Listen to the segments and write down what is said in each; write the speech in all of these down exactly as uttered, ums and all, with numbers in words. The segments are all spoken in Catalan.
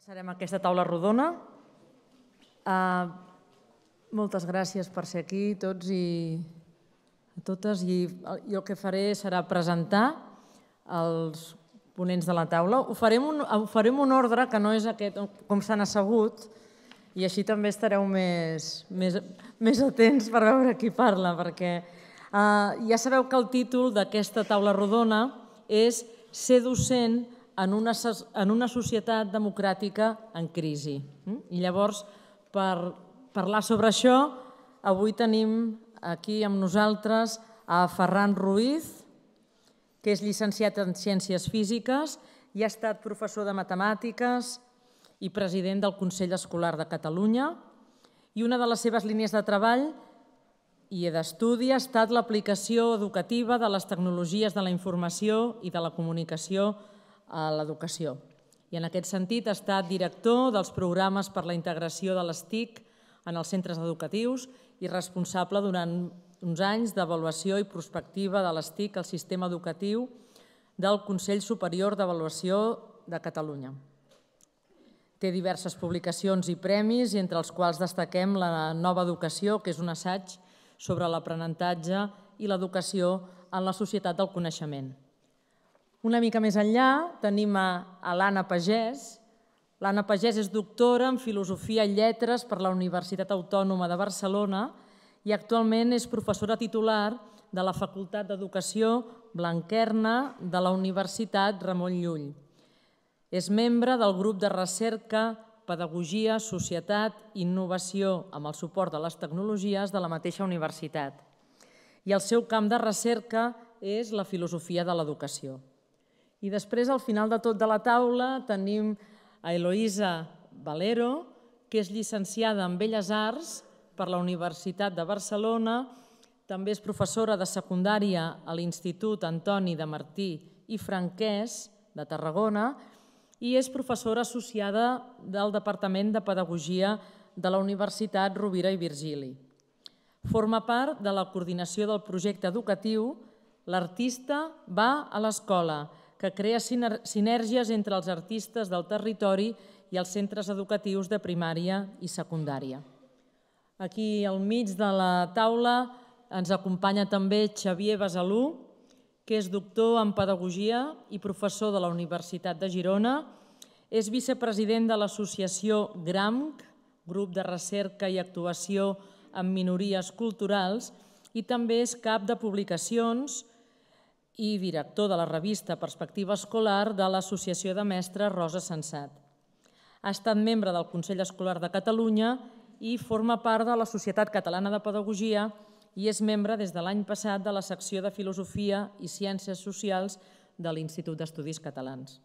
Començarem aquesta taula rodona. Uh, moltes gràcies per ser aquí, tots i a totes. I jo el que faré serà presentar els ponents de la taula. Ho farem un, ho farem un ordre que no és aquest, com s'han assegut, i així també estareu més, més, més atents per veure qui parla, perquè uh, ja sabeu que el títol d'aquesta taula rodona és Ser docent en una, en una societat democràtica en crisi. I llavors, per parlar sobre això, avui tenim aquí amb nosaltres a Ferran Ruiz, que és llicenciat en Ciències Físiques i ha estat professor de Matemàtiques i president del Consell Escolar de Catalunya. I una de les seves línies de treball i d'estudi ha estat l'aplicació educativa de les tecnologies de la informació i de la comunicació a l'educació. I en aquest sentit ha estat director dels programes per la integració de les T I C en els centres educatius i responsable durant uns anys d'avaluació i prospectiva de les T I C al sistema educatiu del Consell Superior d'Avaluació de Catalunya. Té diverses publicacions i premis, entre els quals destaquem la Nova Educació, que és un assaig sobre l'aprenentatge i l'educació en la societat del coneixement. Una mica més enllà tenim a l'Anna Pagès. L'Anna Pagès és doctora en Filosofia i Lletres per la Universitat Autònoma de Barcelona i actualment és professora titular de la Facultat d'Educació Blanquerna de la Universitat Ramon Llull. És membre del grup de recerca Pedagogia, Societat i Innovació amb el suport de les tecnologies de la mateixa universitat. I el seu camp de recerca és la filosofia de l'educació. I després, al final de tot de la taula, tenim a Eloïsa Valero, que és llicenciada en Belles Arts per la Universitat de Barcelona, també és professora de secundària a l'Institut Antoni de Martí i Franquès de Tarragona i és professora associada del Departament de Pedagogia de la Universitat Rovira i Virgili. Forma part de la coordinació del projecte educatiu L'artista va a l'escola, que crea sinergies entre els artistes del territori i els centres educatius de primària i secundària. Aquí al mig de la taula ens acompanya també Xavier Besalú, que és doctor en Pedagogia i professor de la Universitat de Girona. És vicepresident de l'associació GRAMC, Grup de Recerca i Actuació en Minories Culturals, i també és cap de publicacions i director de la revista Perspectiva Escolar de l'Associació de Mestres Rosa Sensat. Ha estat membre del Consell Escolar de Catalunya i forma part de la Societat Catalana de Pedagogia i és membre des de l'any passat de la secció de Filosofia i Ciències Socials de l'Institut d'Estudis Catalans.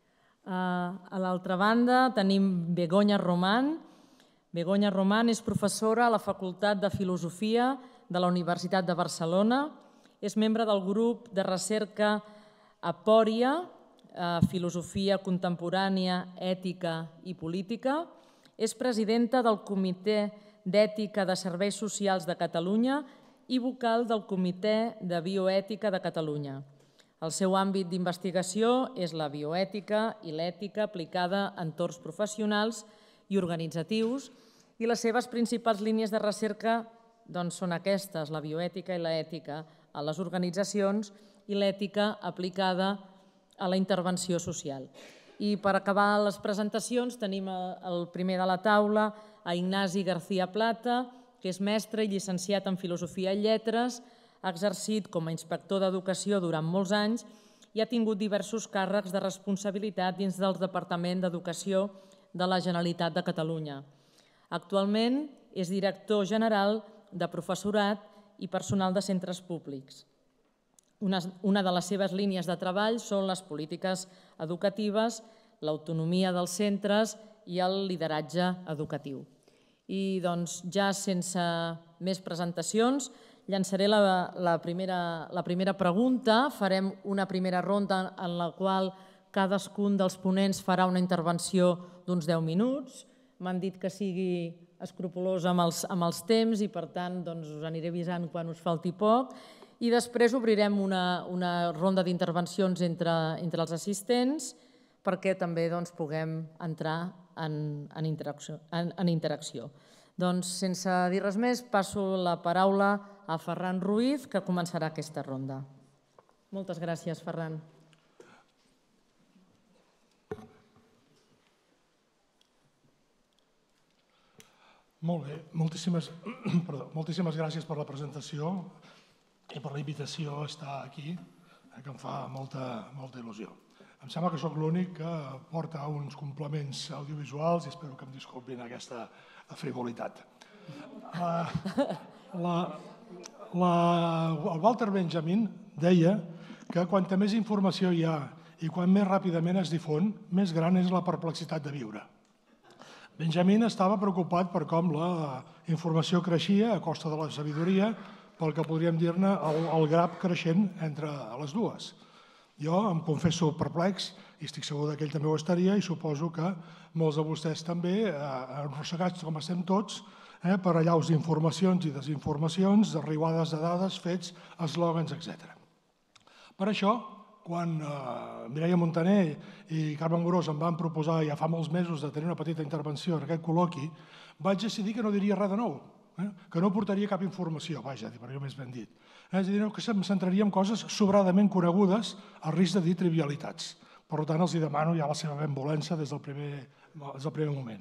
A l'altra banda tenim Begoña Román. Begoña Román és professora a la Facultat de Filosofia de la Universitat de Barcelona. És membre del grup de recerca Apòria, Filosofia Contemporània, Ètica i Política. És presidenta del Comitè d'Ètica de Serveis Socials de Catalunya i vocal del Comitè de Bioètica de Catalunya. El seu àmbit d'investigació és la bioètica i l'ètica aplicada a entorns professionals i organitzatius i les seves principals línies de recerca són aquestes, la bioètica i l'ètica a les organitzacions i l'ètica aplicada a la intervenció social. I per acabar les presentacions tenim el primer de la taula, a Ignasi García Plata, que és mestre i llicenciat en Filosofia i Lletres, ha exercit com a inspector d'educació durant molts anys i ha tingut diversos càrrecs de responsabilitat dins del Departament d'Educació de la Generalitat de Catalunya. Actualment és director general de professorat i personal de centres públics. Una de les seves línies de treball són les polítiques educatives, l'autonomia dels centres i el lideratge educatiu. I doncs ja sense més presentacions llançaré la primera pregunta. Farem una primera ronda en la qual cadascun dels ponents farà una intervenció d'uns deu minuts. M'han dit que sigui escrupolós amb els temps i per tant us aniré avisant quan us falti poc. I després obrirem una ronda d'intervencions entre els assistents perquè també puguem entrar en interacció. Doncs, sense dir res més, passo la paraula a Ferran Ruiz, que començarà aquesta ronda. Moltes gràcies, Ferran. Molt bé, moltíssimes gràcies per la presentació i per la invitació a estar aquí, que em fa molta il·lusió. Em sembla que sóc l'únic que porta uns complements audiovisuals i espero que em disculpin aquesta frivolitat. El Walter Benjamin deia que quanta més informació hi ha i quan més ràpidament es difon, més gran és la perplexitat de viure. Benjamin estava preocupat per com la informació creixia a costa de la sabidoria, pel que podríem dir-ne el grap creixent entre les dues. Jo em confesso perplex, i estic segur que ell també ho estaria, i suposo que molts de vostès també, arrossegats com estem tots, per allaus d'informacions i desinformacions, derivades de dades, fets, eslògans, etcètera. Per això, quan Mireia Montaner i Carme Amorós em van proposar ja fa molts mesos de tenir una petita intervenció en aquest col·loqui, vaig decidir que no diria res de nou, que no portaria cap informació, vaja, per allò més ben dit. És a dir, que em centraria en coses sobradament conegudes a risc de dir trivialitats. Per tant, els demano ja la seva benvolència des del primer moment.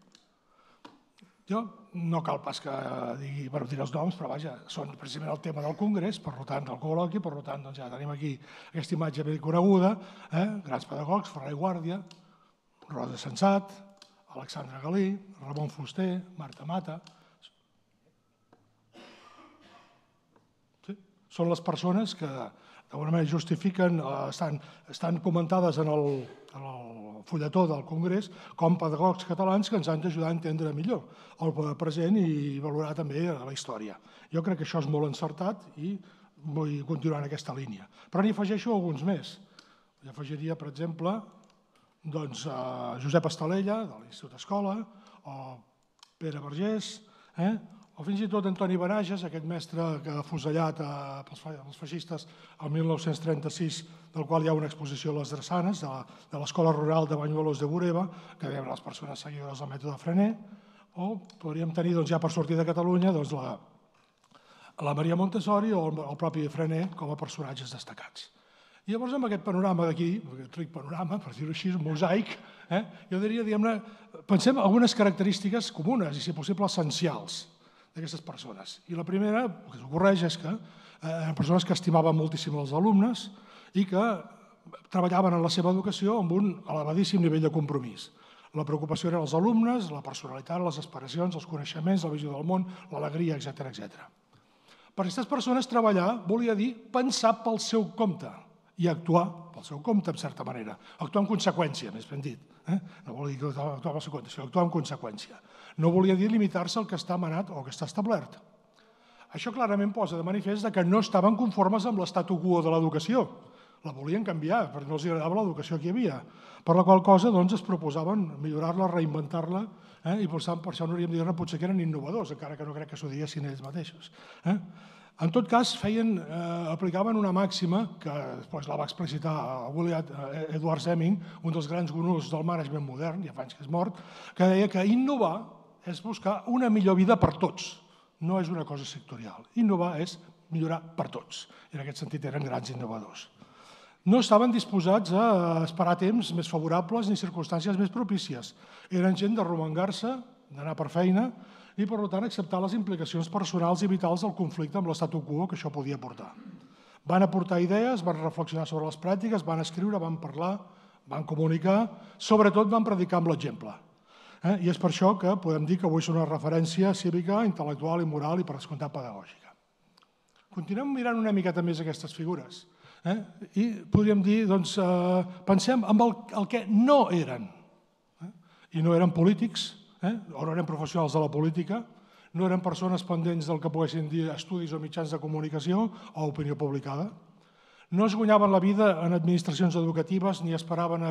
Jo no cal pas que digui els noms, però vaja, són precisament el tema del congrés, per tant, del col·loqui, per tant, ja tenim aquí aquesta imatge ben coneguda, grans pedagogs, Ferrer i Guàrdia, Rosa Sensat, Alexandre Galí, Ramon Fuster, Marta Mata. Són les persones que d'alguna manera justifiquen, estan comentades en el fulletó del Congrés com pedagogs catalans que ens han d'ajudar a entendre millor el present i valorar també la història. Jo crec que això és molt encertat i vull continuar en aquesta línia. Però n'hi afegeixo alguns més. Hi afegiria, per exemple, Josep Estalella, de l'Institut Escola, o Pere Vergés, o fins i tot Antoni Benages, aquest mestre que ha afusellat els feixistes el mil nou-cents trenta-sis, del qual hi ha una exposició a les Drassanes, de l'Escola Rural de Banyuelos de Bureba, que veuen les persones seguidores del mètode Frené, o podríem tenir, ja per sortir de Catalunya, la Maria Montessori o el propi Frené com a personatges destacats. I llavors, amb aquest panorama d'aquí, aquest ric panorama, per dir-ho així, un mosaic, jo diria, diguem-ne, pensem algunes característiques comunes i, si possible, essencials d'aquestes persones. I la primera, el que s'ocorreix és que eren persones que estimaven moltíssim els alumnes i que treballaven en la seva educació amb un elevadíssim nivell de compromís. La preocupació eren els alumnes, la personalitat, les aspiracions, els coneixements, la visió del món, l'alegria, etcètera, etcètera. Per aquestes persones treballar volia dir pensar pel seu compte i actuar pel seu compte, en certa manera. Actuar en conseqüència, més ben dit. No volia dir actuar pel seu compte, sinó actuar en conseqüència. No volia dir limitar-se al que està manat o que està establert. Això clarament posa de manifest que no estaven conformes amb l'estatu quo de l'educació. La volien canviar, perquè no els agradava l'educació que hi havia. Per la qual cosa es proposaven millorar-la, reinventar-la, i per això no hauríem de dir-ne potser que eren innovadors, encara que no crec que s'ho diguessin ells mateixos. En tot cas, aplicaven una màxima, que després la va explicitar Edward Deming, un dels grans gurus del management modern, ja fa anys que és mort, que deia que innovar és buscar una millor vida per tots, no és una cosa sectorial. Innovar és millorar per tots, i en aquest sentit eren grans innovadors. No estaven disposats a esperar temps més favorables ni circumstàncies més propícies. Eren gent de romangar-se, d'anar per feina, i per tant acceptar les implicacions personals i vitals del conflicte amb l'estatu quo que això podia portar. Van aportar idees, van reflexionar sobre les pràctiques, van escriure, van parlar, van comunicar, sobretot van predicar amb l'exemple. I és per això que podem dir que avui són una referència cívica, intel·lectual i moral i per descomptat pedagògica. Continuem mirant una miqueta més aquestes figures i podríem dir, doncs, pensem en el que no eren. I no eren polítics, o no eren professionals de la política, no eren persones pendents del que poguessin dir estudis o mitjans de comunicació o opinió publicada, no es guanyaven la vida en administracions educatives ni aspiraven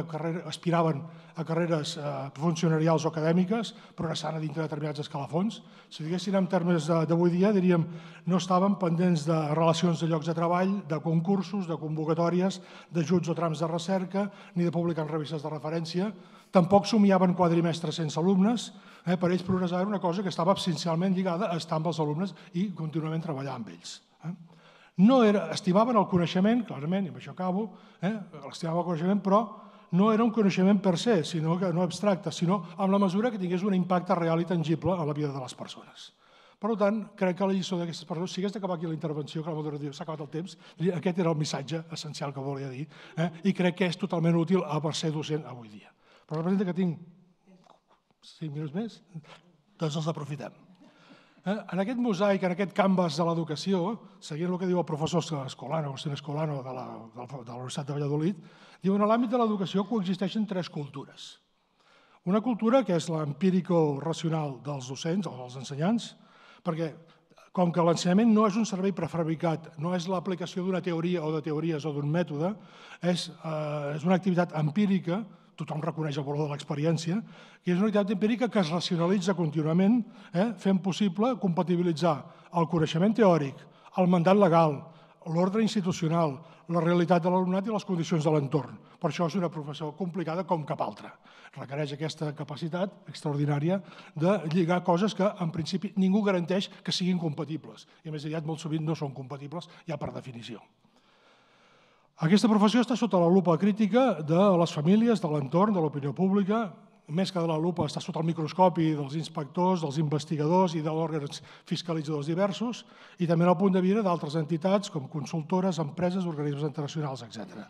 a carreres funcionarials o acadèmiques, progressant a dintre de determinats escalafons. Si diguéssim en termes d'avui dia, diríem no estaven pendents de relacions de llocs de treball, de concursos, de convocatòries, d'ajuts o trams de recerca, ni de publicar en revistes de referència. Tampoc somiaven quadrimestres sense alumnes. Per ells progressar era una cosa que estava essencialment lligada a estar amb els alumnes i contínuament treballar amb ells. No era, estimaven el coneixement, clarament, i amb això acabo, estimaven el coneixement, però no era un coneixement per se, sinó que no abstracte, sinó amb la mesura que tingués un impacte real i tangible a la vida de les persones. Per tant, crec que la lliçó d'aquestes persones, si hagués d'acabar aquí la intervenció, que la moderadora diu s'ha acabat el temps, aquest era el missatge essencial que volia dir i crec que és totalment útil per ser docent avui dia. Però representa que tinc cinc minuts més, doncs els aprofitem. En aquest mosaic, en aquest canvas de l'educació, seguint el que diu el professor Escolano, Agustín Escolano, de la Universitat de Valladolid, diu en l'àmbit de l'educació coexisteixen tres cultures. Una cultura que és l'empírico-racional dels docents o dels ensenyants, perquè com que l'ensenyament no és un servei prefabricat, no és l'aplicació d'una teoria o de teories o d'un mètode, és una activitat empírica, tothom reconeix el valor de l'experiència, que és una activitat empírica que es racionalitza contínuament, fent possible compatibilitzar el coneixement teòric, el mandat legal, l'ordre institucional, la realitat de l'alumnat i les condicions de l'entorn. Per això és una professió complicada com cap altra. Requereix aquesta capacitat extraordinària de lligar coses que, en principi, ningú garanteix que siguin compatibles. I, a més aviat, molt sovint no són compatibles, ja per definició. Aquesta professió està sota la lupa crítica de les famílies, de l'entorn, de l'opinió pública, més que de la lupa està sota el microscopi dels inspectors, dels investigadors i d'òrgans fiscalitzadors diversos i també al punt de vista d'altres entitats com consultores, empreses, organismes internacionals, etcètera.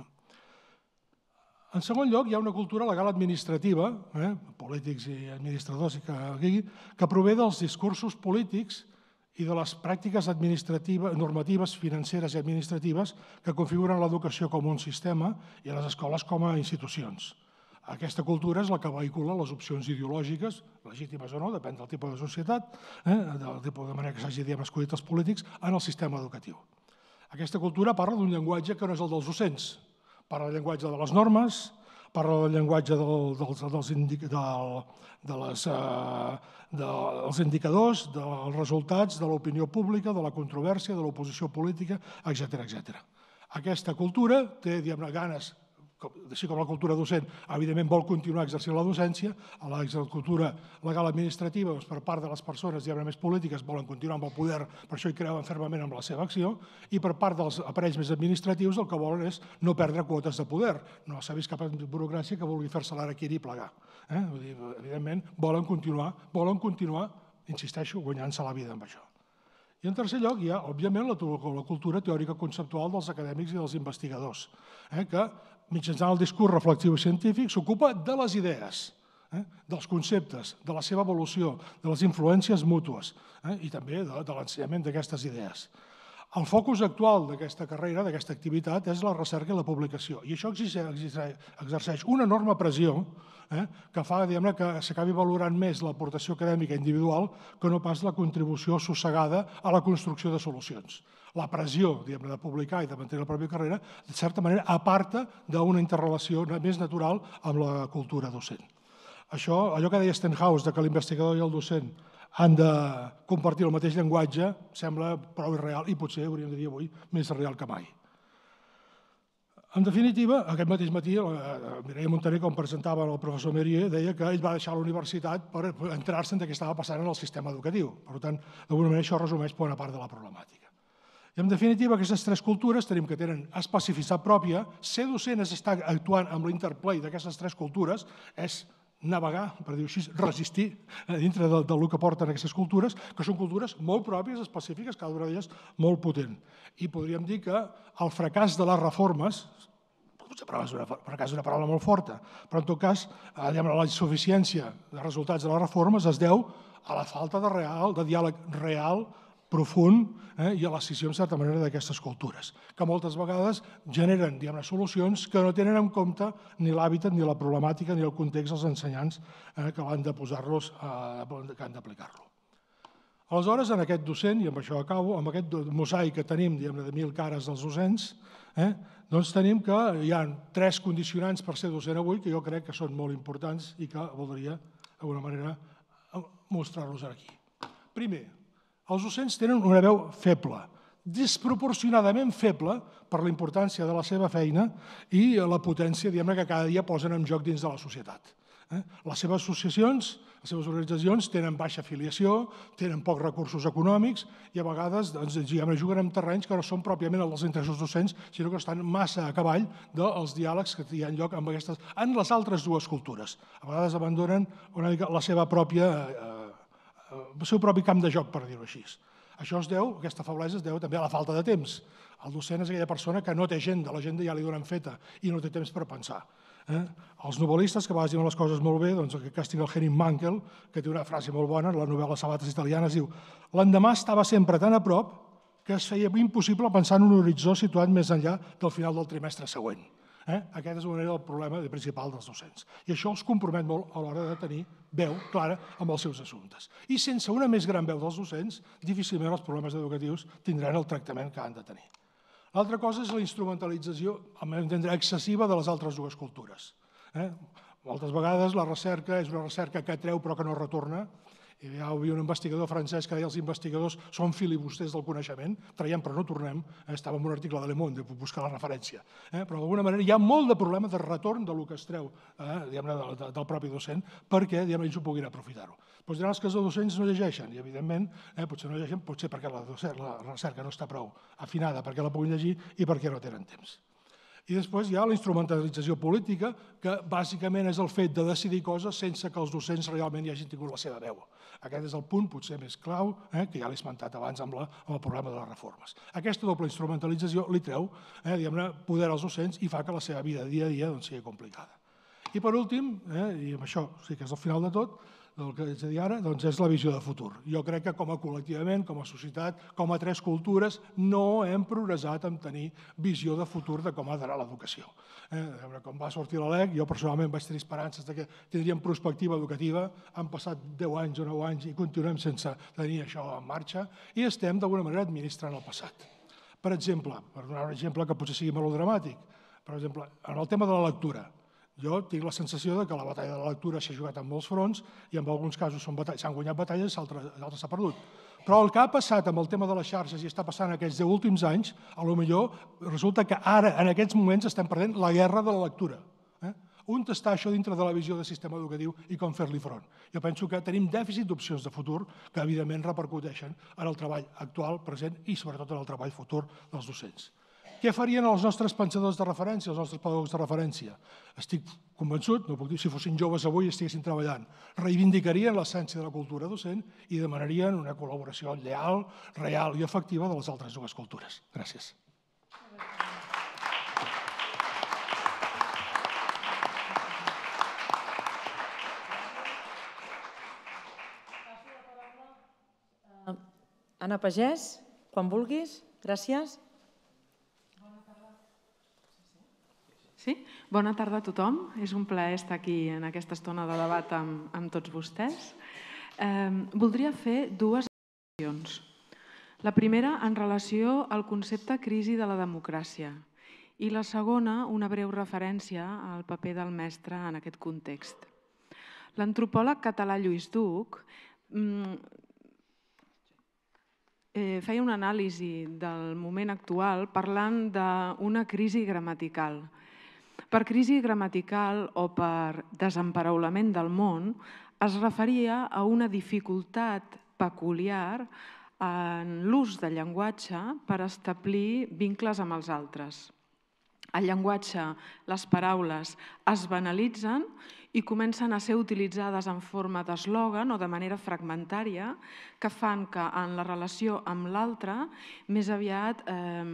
En segon lloc, hi ha una cultura legal administrativa, polítics i administradors, que prové dels discursos polítics i de les pràctiques normatives, financeres i administratives que configuren l'educació com un sistema i les escoles com a institucions. Aquesta cultura és la que vehicula les opcions ideològiques, legítimes o no, depèn del tipus de societat, del tipus de manera que s'hagi escollit els polítics, en el sistema educatiu. Aquesta cultura parla d'un llenguatge que no és el dels docents, parla del llenguatge de les normes, parla del llenguatge dels indicadors, dels resultats, de l'opinió pública, de la controvèrsia, de l'oposició política, etcètera. Aquesta cultura té, diguem-ne, ganes, així com la cultura docent, evidentment vol continuar exercint la docència, a la cultura legal administrativa, per part de les persones més polítiques, volen continuar amb el poder, per això hi creuen fermament amb la seva acció, i per part dels aparells més administratius el que volen és no perdre quotes de poder. No s'ha vist cap burocràcia que vulgui fer-se l'araquiri i plegar. Evidentment, volen continuar, volen continuar, insisteixo, guanyant-se la vida amb això. I en tercer lloc hi ha, òbviament, la cultura teòrica conceptual dels acadèmics i dels investigadors, que mitjançant el discurs reflexiu i científic s'ocupa de les idees, dels conceptes, de la seva evolució, de les influències mútues i també de l'ensenyament d'aquestes idees. El focus actual d'aquesta carrera, d'aquesta activitat, és la recerca i la publicació. I això exerceix una enorme pressió que fa que s'acabi valorant més l'aportació acadèmica individual que no pas la contribució assossegada a la construcció de solucions. La pressió de publicar i de mantenir la pròpia carrera, de certa manera, aparta d'una interrelació més natural amb la cultura docent. Això, allò que deia Stenhouse, que l'investigador i el docent han de compartir el mateix llenguatge, sembla prou irreal i potser, hauríem de dir avui, més real que mai. En definitiva, aquest mateix matí, Mireia Montaner, com presentava el professor Mérier, deia que ell va deixar la universitat per enterar-se de què estava passant en el sistema educatiu. Per tant, d'alguna manera, això resumeix bona part de la problemàtica. I, en definitiva, aquestes tres cultures tenim que tenen especificitat pròpia. Ser docent és estar actuant amb l'interplay d'aquestes tres cultures, és navegar, per dir-ho així, resistir dintre del que porten aquestes cultures, que són cultures molt pròpies, específiques, cada una d'elles molt potent. I podríem dir que el fracàs de les reformes, potser fracàs és una paraula molt forta, però en tot cas la insuficiència de resultats de les reformes es deu a la falta de diàleg real, profund i a l'escissió, en certa manera, d'aquestes cultures, que moltes vegades generen solucions que no tenen en compte ni l'hàbitat, ni la problemàtica, ni el context dels ensenyants que han de posar-los, que han d'aplicar-lo. Aleshores, en aquest docent, i amb això acabo, amb aquest mosaic que tenim de mil cares dels docents, doncs tenim que hi ha tres condicionants per ser docent avui que jo crec que són molt importants i que voldria, d'alguna manera, mostrar-los aquí. Primer, els docents tenen una veu feble, desproporcionadament feble per la importància de la seva feina i la potència que cada dia posen en joc dins de la societat. Les seves associacions, les seves organitzacions tenen baixa afiliació, tenen pocs recursos econòmics i a vegades juguen en terrenys que no són pròpiament els dels interessos docents, sinó que estan massa a cavall dels diàlegs que hi ha lloc en les altres dues cultures. A vegades abandonen una mica la seva pròpia, el seu propi camp de joc, per dir-ho així. Això es deu, aquesta feblesa es deu també a la falta de temps. El docent és aquella persona que no té agenda, l'agenda ja li donen feta i no té temps per pensar. Els novel·listes, que a vegades diuen les coses molt bé, doncs en aquest cas tinc el Henning Mankell, que té una frase molt bona, la novel·la Sabates italianes, diu: l'endemà estava sempre tan a prop que es feia impossible pensar en un horitzó situat més enllà del final del trimestre següent. Aquest és el problema principal dels docents. I això els compromet molt a l'hora de tenir veu clara amb els seus assumptes. I sense una més gran veu dels docents, difícilment els problemes educatius tindran el tractament que han de tenir. L'altra cosa és la instrumentalització, a meu entendre, excessiva de les altres dues cultures. Moltes vegades la recerca és una recerca que atreu però que no retorna. Hi havia un investigador francès que deia els investigadors són filibusters del coneixement, traiem però no tornem, estava en un article de Le Monde, puc buscar la referència, però d'alguna manera hi ha molt de problema de retorn del que es treu del propi docent perquè ells ho puguin aprofitar-ho. Doncs diran que els docents no llegeixen, i evidentment potser no llegeixen potser perquè la recerca no està prou afinada perquè la puguin llegir i perquè no tenen temps. I després hi ha la instrumentalització política, que bàsicament és el fet de decidir coses sense que els docents realment hi hagin tingut la seva veu. Aquest és el punt potser més clau, que ja l'he esmentat abans amb el problema de les reformes. Aquesta doble instrumentalització li treu poder als docents i fa que la seva vida dia a dia sigui complicada. I per últim, i amb això sí que és el final de tot, el que haig de dir ara és la visió de futur. Jo crec que com a col·lectivament, com a societat, com a tres cultures, no hem progressat en tenir visió de futur de com ha d'anar l'educació. Quan va sortir la L E C, jo personalment vaig tenir esperances que tindríem prospectiva educativa, han passat deu anys o nou anys i continuem sense tenir això en marxa i estem d'alguna manera administrant el passat. Per exemple, per donar un exemple que potser sigui melodramàtic, per exemple, en el tema de la lectura, jo tinc la sensació que la batalla de la lectura s'ha jugat en molts fronts i en alguns casos s'han guanyat batalles i altres s'ha perdut. Però el que ha passat amb el tema de les xarxes i està passant aquests deu últims anys, potser resulta que ara, en aquests moments, estem perdent la guerra de la lectura. On està això dintre de la visió del sistema educatiu i com fer-li front? Jo penso que tenim dèficit d'opcions de futur que, evidentment, repercuteixen en el treball actual, present i, sobretot, en el treball futur dels docents. Què farien els nostres pensadors de referència, els nostres pedagogs de referència? Estic convençut, no puc dir si fossin joves avui i estiguessin treballant, reivindicarien l'essència de la cultura docent i demanarien una col·laboració lleal, real i efectiva de les altres dues cultures. Gràcies. Anna Pagès, quan vulguis. Gràcies. Sí? Bona tarda a tothom. És un plaer estar aquí en aquesta estona de debat amb tots vostès. Voldria fer dues reflexions. La primera en relació al concepte crisi de la democràcia i la segona una breu referència al paper del mestre en aquest context. L'antropòleg català Lluís Duch feia una anàlisi del moment actual parlant d'una crisi gramatical. Per crisi gramatical o per desemparaulement del món es referia a una dificultat peculiar en l'ús del llenguatge per establir vincles amb els altres. El llenguatge, les paraules es banalitzen i comencen a ser utilitzades en forma d'eslògan o de manera fragmentària que fan que en la relació amb l'altre més aviat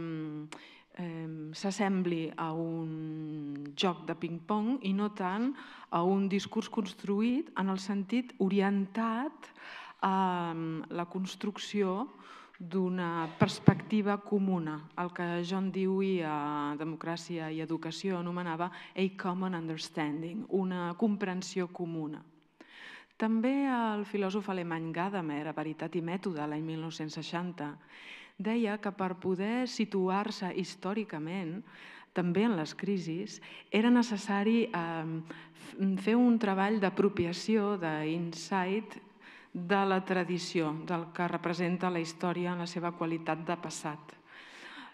s'assembli a un joc de ping-pong i no tant a un discurs construït en el sentit orientat a la construcció d'una perspectiva comuna, el que John Dewey a Democràcia i Educació anomenava a common understanding, una comprensió comuna. També el filòsof alemany Gadamer, a Veritat i mètode, l'any mil nou-cents seixanta, deia que per poder situar-se històricament, també en les crisis, era necessari fer un treball d'apropiació, d'insight, de la tradició, del que representa la història en la seva qualitat de passat.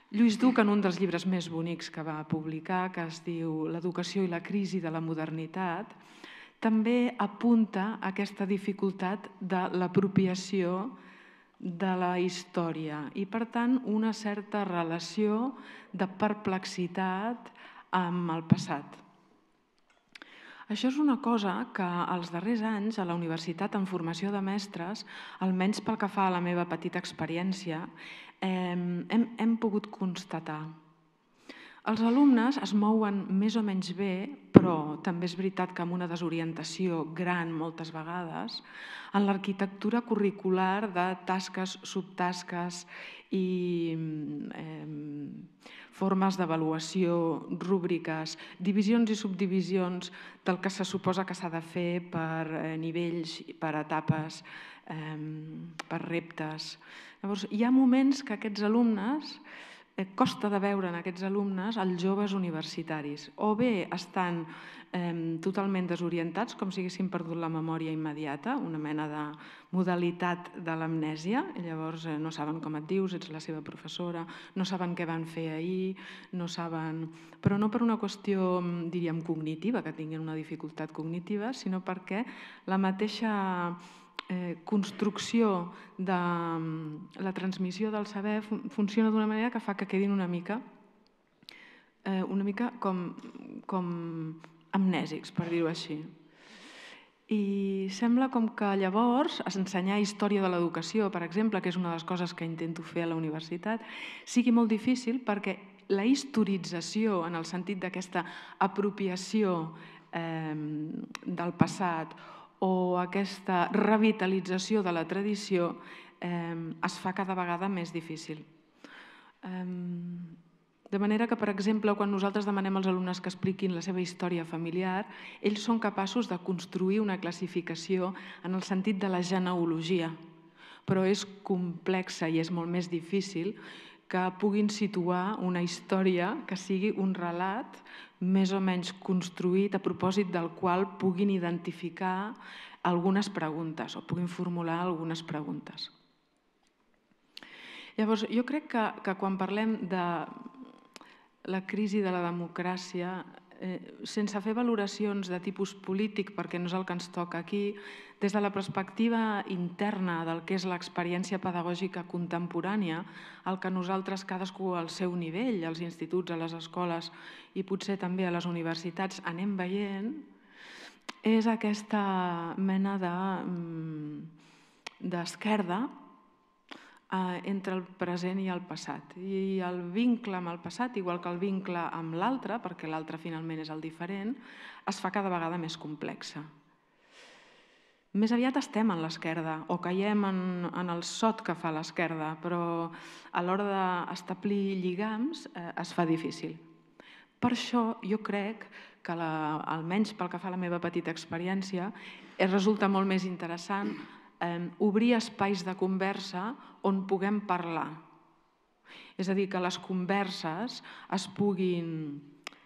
Lluís Duc, en un dels llibres més bonics que va publicar, que es diu L'educació i la crisi de la modernitat, també apunta aquesta dificultat de l'apropiació de la història i, per tant, una certa relació de perplexitat amb el passat. Això és una cosa que els darrers anys a la universitat en formació de mestres, almenys pel que fa a la meva petita experiència, hem, hem pogut constatar. Els alumnes es mouen més o menys bé, però també és veritat que amb una desorientació gran moltes vegades, en l'arquitectura curricular de tasques, subtasques i eh, formes d'avaluació, rúbriques, divisions i subdivisions del que se suposa que s'ha de fer per nivells, per etapes, eh, per reptes. Llavors, hi ha moments que aquests alumnes costa de veure en aquests alumnes els joves universitaris. O bé estan eh, totalment desorientats, com si haguessin perdut la memòria immediata, una mena de modalitat de l'amnèsia, llavors eh, no saben com et dius, ets la seva professora, no saben què van fer ahir, no saben... Però no per una qüestió, diríem, cognitiva, que tinguin una dificultat cognitiva, sinó perquè la mateixa Eh, construcció de la transmissió del saber funciona d'una manera que fa que quedin una mica, eh, una mica com, com amnèsics, per dir-ho així. I sembla com que llavors ensenyar història de l'educació, per exemple, que és una de les coses que intento fer a la universitat, sigui molt difícil perquè la historització, en el sentit d'aquesta apropiació eh, del passat, o aquesta revitalització de la tradició eh, es fa cada vegada més difícil. Eh, de manera que, per exemple, quan nosaltres demanem als alumnes que expliquin la seva història familiar, ells són capaços de construir una classificació en el sentit de la genealogia, però és complexa i és molt més difícil que puguin situar una història que sigui un relat més o menys construït a propòsit del qual puguin identificar algunes preguntes o puguin formular algunes preguntes. Llavors, jo crec que, que quan parlem de la crisi de la democràcia, eh, sense fer valoracions de tipus polític, perquè no és el que ens toca aquí, des de la perspectiva interna del que és l'experiència pedagògica contemporània, el que nosaltres, cadascú al seu nivell, als instituts, a les escoles i potser també a les universitats, anem veient, és aquesta mena d'esquerda entre el present i el passat. I el vincle amb el passat, igual que el vincle amb l'altre, perquè l'altre finalment és el diferent, es fa cada vegada més complexa. Més aviat estem en l'esquerda o caiem en, en el sot que fa l'esquerda, però a l'hora d'establir lligams eh, es fa difícil. Per això jo crec que, la, almenys pel que fa a la meva petita experiència, resulta molt més interessant eh, obrir espais de conversa on puguem parlar. És a dir, que les converses es puguin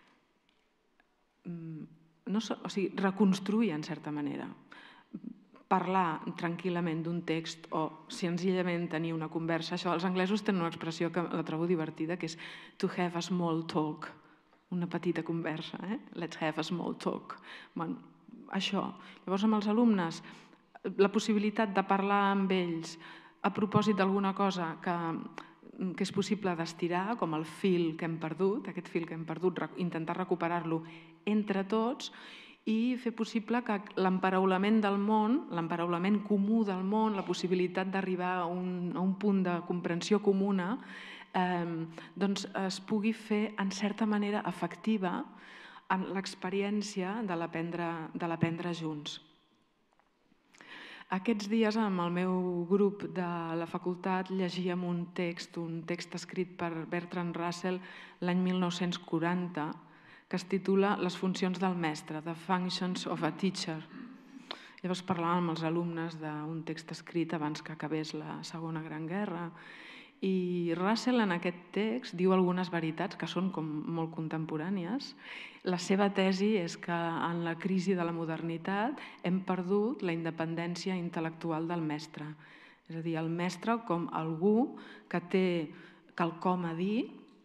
no, o sigui, reconstruir en certa manera. Parlar tranquil·lament d'un text o senzillament tenir una conversa. Això, els anglesos tenen una expressió que la trobo divertida, que és to have a small talk, una petita conversa. Eh? Let's have a small talk. Bueno, això. Llavors, amb els alumnes, la possibilitat de parlar amb ells a propòsit d'alguna cosa que, que és possible d'estirar, com el fil que hem perdut, aquest fil que hem perdut, intentar recuperar-lo entre tots, i fer possible que l'emparaulament del món, l'emparaulament comú del món, la possibilitat d'arribar a, un, a un punt de comprensió comuna, eh, doncs es pugui fer en certa manera efectiva en l'experiència de l'aprendre junts. Aquests dies amb el meu grup de la facultat llegíem un text, un text escrit per Bertrand Russell l'any mil nou-cents quaranta, que es titula Les funcions del mestre, The Functions of a Teacher. Llavors parlàvem amb els alumnes d'un text escrit abans que acabés la Segona Gran Guerra i Russell en aquest text diu algunes veritats que són com molt contemporànies. La seva tesi és que en la crisi de la modernitat hem perdut la independència intel·lectual del mestre. És a dir, el mestre com algú que té quelcom a dir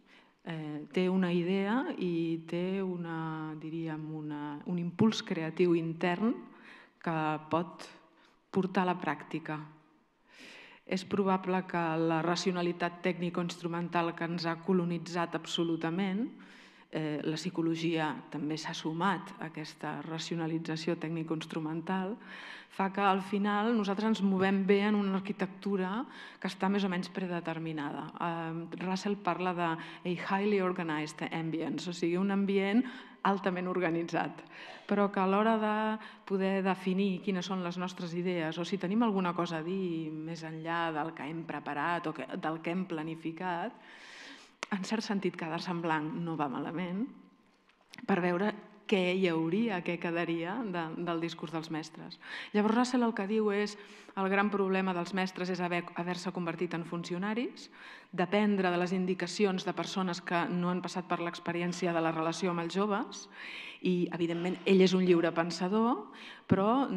té una idea i té una, diríem, una, un impuls creatiu intern que pot portar a la pràctica. És probable que la racionalitat tècnico-instrumental que ens ha colonitzat absolutament, eh, la psicologia també s'ha sumat a aquesta racionalització tècnico-instrumental, fa que al final nosaltres ens movem bé en una arquitectura que està més o menys predeterminada. Eh, Russell parla de a highly organized ambience, o sigui, un ambient altament organitzat, però que a l'hora de poder definir quines són les nostres idees o si tenim alguna cosa a dir més enllà del que hem preparat o del que hem planificat, en cert sentit quedar-se en blanc no va malament, per veure què hi hauria, què quedaria del discurs dels mestres. Llavors Russell el que diu és el gran problema dels mestres és haver-se convertit en funcionaris, dependre de les indicacions de persones que no han passat per l'experiència de la relació amb els joves i, evidentment, ell és un lliure pensador, però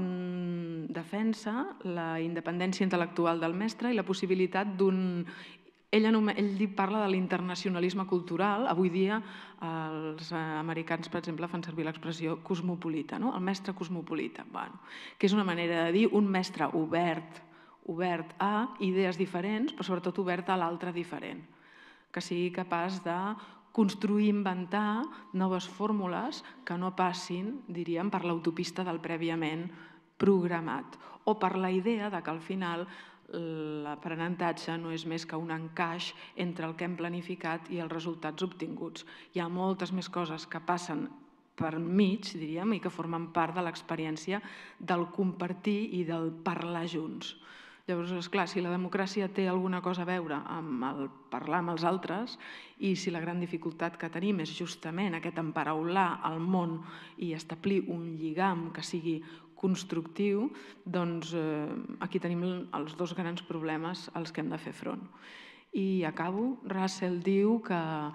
defensa la independència intel·lectual del mestre i la possibilitat d'un... Ell parla de l'internacionalisme cultural. Avui dia els americans, per exemple, fan servir l'expressió cosmopolita, el mestre cosmopolita, que és una manera de dir un mestre obert, obert a idees diferents, però sobretot obert a l'altre diferent, que sigui capaç de construir, inventar noves fórmules que no passin, diríem, per l'autopista del prèviament programat o per la idea que al final l'aprenentatge no és més que un encaix entre el que hem planificat i els resultats obtinguts. Hi ha moltes més coses que passen per mig, diríem, i que formen part de l'experiència del compartir i del parlar junts. Llavors, esclar, si la democràcia té alguna cosa a veure amb el parlar amb els altres i si la gran dificultat que tenim és justament aquest emparaular el món i establir un lligam que sigui constructiu, doncs aquí tenim els dos grans problemes als que hem de fer front. I acabo. Russell diu que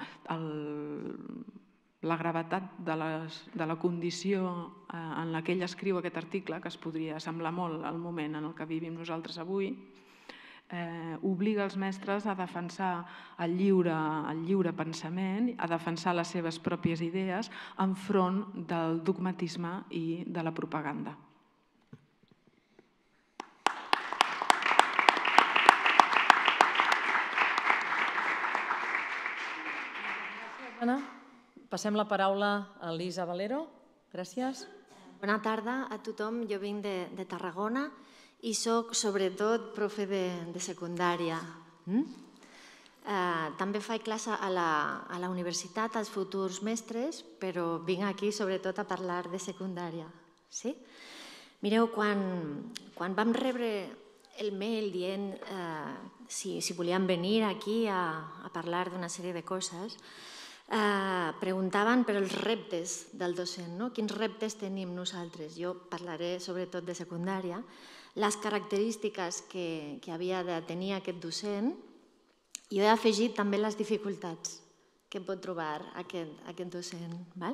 la gravetat de la condició en la que ell escriu aquest article, que es podria semblar molt al moment en el que vivim nosaltres avui, obliga els mestres a defensar el lliure pensament, a defensar les seves pròpies idees enfront del dogmatisme i de la propaganda. Passem la paraula a Elisa Valero. Gràcies. Bona tarda a tothom. Jo vinc de Tarragona i soc sobretot profe de secundària. També faig classe a la universitat als futurs mestres, però vinc aquí sobretot a parlar de secundària. Mireu, quan vam rebre el mail dient si volíem venir aquí a parlar d'una sèrie de coses, preguntaven per els reptes del docent, quins reptes tenim nosaltres. Jo parlaré sobretot de secundària, les característiques que havia de tenir aquest docent i he afegit també les dificultats que pot trobar aquest docent.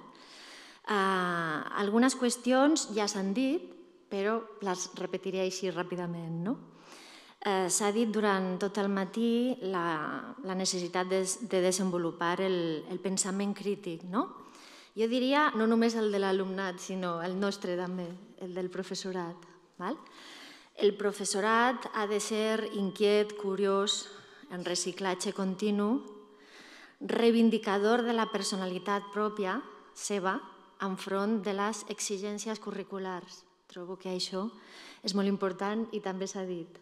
Algunes qüestions ja s'han dit, però les repetiré així ràpidament. S'ha dit durant tot el matí la necessitat de desenvolupar el pensament crític. Jo diria no només el de l'alumnat, sinó el nostre també, el del professorat. El professorat ha de ser inquiet, curiós, en reciclatge continu, reivindicador de la personalitat pròpia seva enfront de les exigències curriculars. Trobo que això és molt important i també s'ha dit.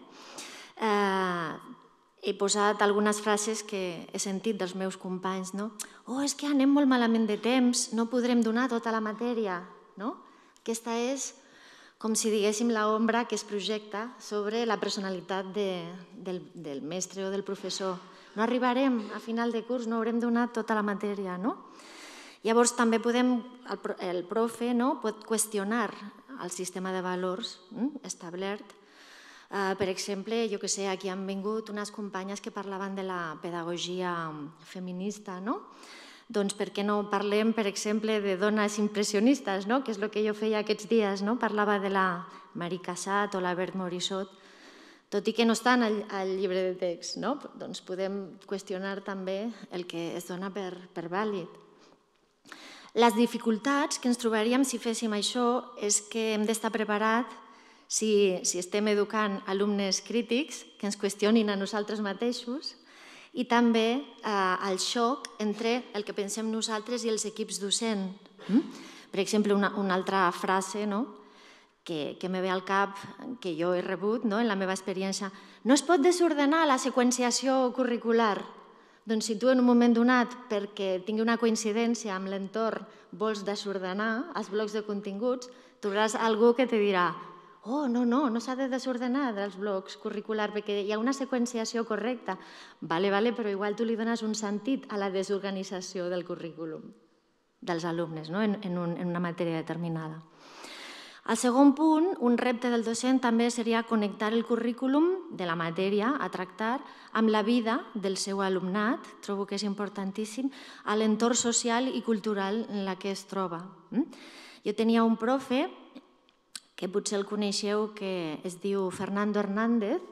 He posat algunes frases que he sentit dels meus companys. Oh, és que anem molt malament de temps, no podrem donar tota la matèria. Aquesta és, com si diguéssim, l'ombra que es projecta sobre la personalitat del mestre o del professor. No arribarem a final de curs, no haurem donat tota la matèria. Llavors també podem, el profe pot qüestionar el sistema de valors establert. Per exemple, jo que sé, aquí han vingut unes companyes que parlaven de la pedagogia feminista, no? Doncs per què no parlem, per exemple, de dones impressionistes, que és el que jo feia aquests dies, parlava de la Marie Cassatt o la Berthe Morisot. tot i que no estan al llibre de text, no? Doncs podem qüestionar també el que es dona per, per vàlid. Les dificultats que ens trobaríem si féssim això és que hem d'estar preparats si, si estem educant alumnes crítics que ens qüestionin a nosaltres mateixos i també eh, el xoc entre el que pensem nosaltres i els equips docents. Mm? Per exemple, una, una altra frase, no? que, que me ve al cap, que jo he rebut, no? En la meva experiència. No es pot desordenar la seqüenciació curricular. Doncs si tu en un moment donat, perquè tingui una coincidència amb l'entorn, vols desordenar els blocs de continguts, trobaràs algú que te dirà oh, no, no, no s'ha de desordenar els blocs curriculars perquè hi ha una seqüenciació correcta. Vale, vale, però igual tu li dones un sentit a la desorganització del currículum dels alumnes, no? en, en, un, en una matèria determinada. El segon punt, un repte del docent també seria connectar el currículum de la matèria a tractar amb la vida del seu alumnat, trobo que és importantíssim, a l'entorn social i cultural en la que es troba. Jo tenia un profe, que potser el coneixeu, que es diu Fernando Hernández,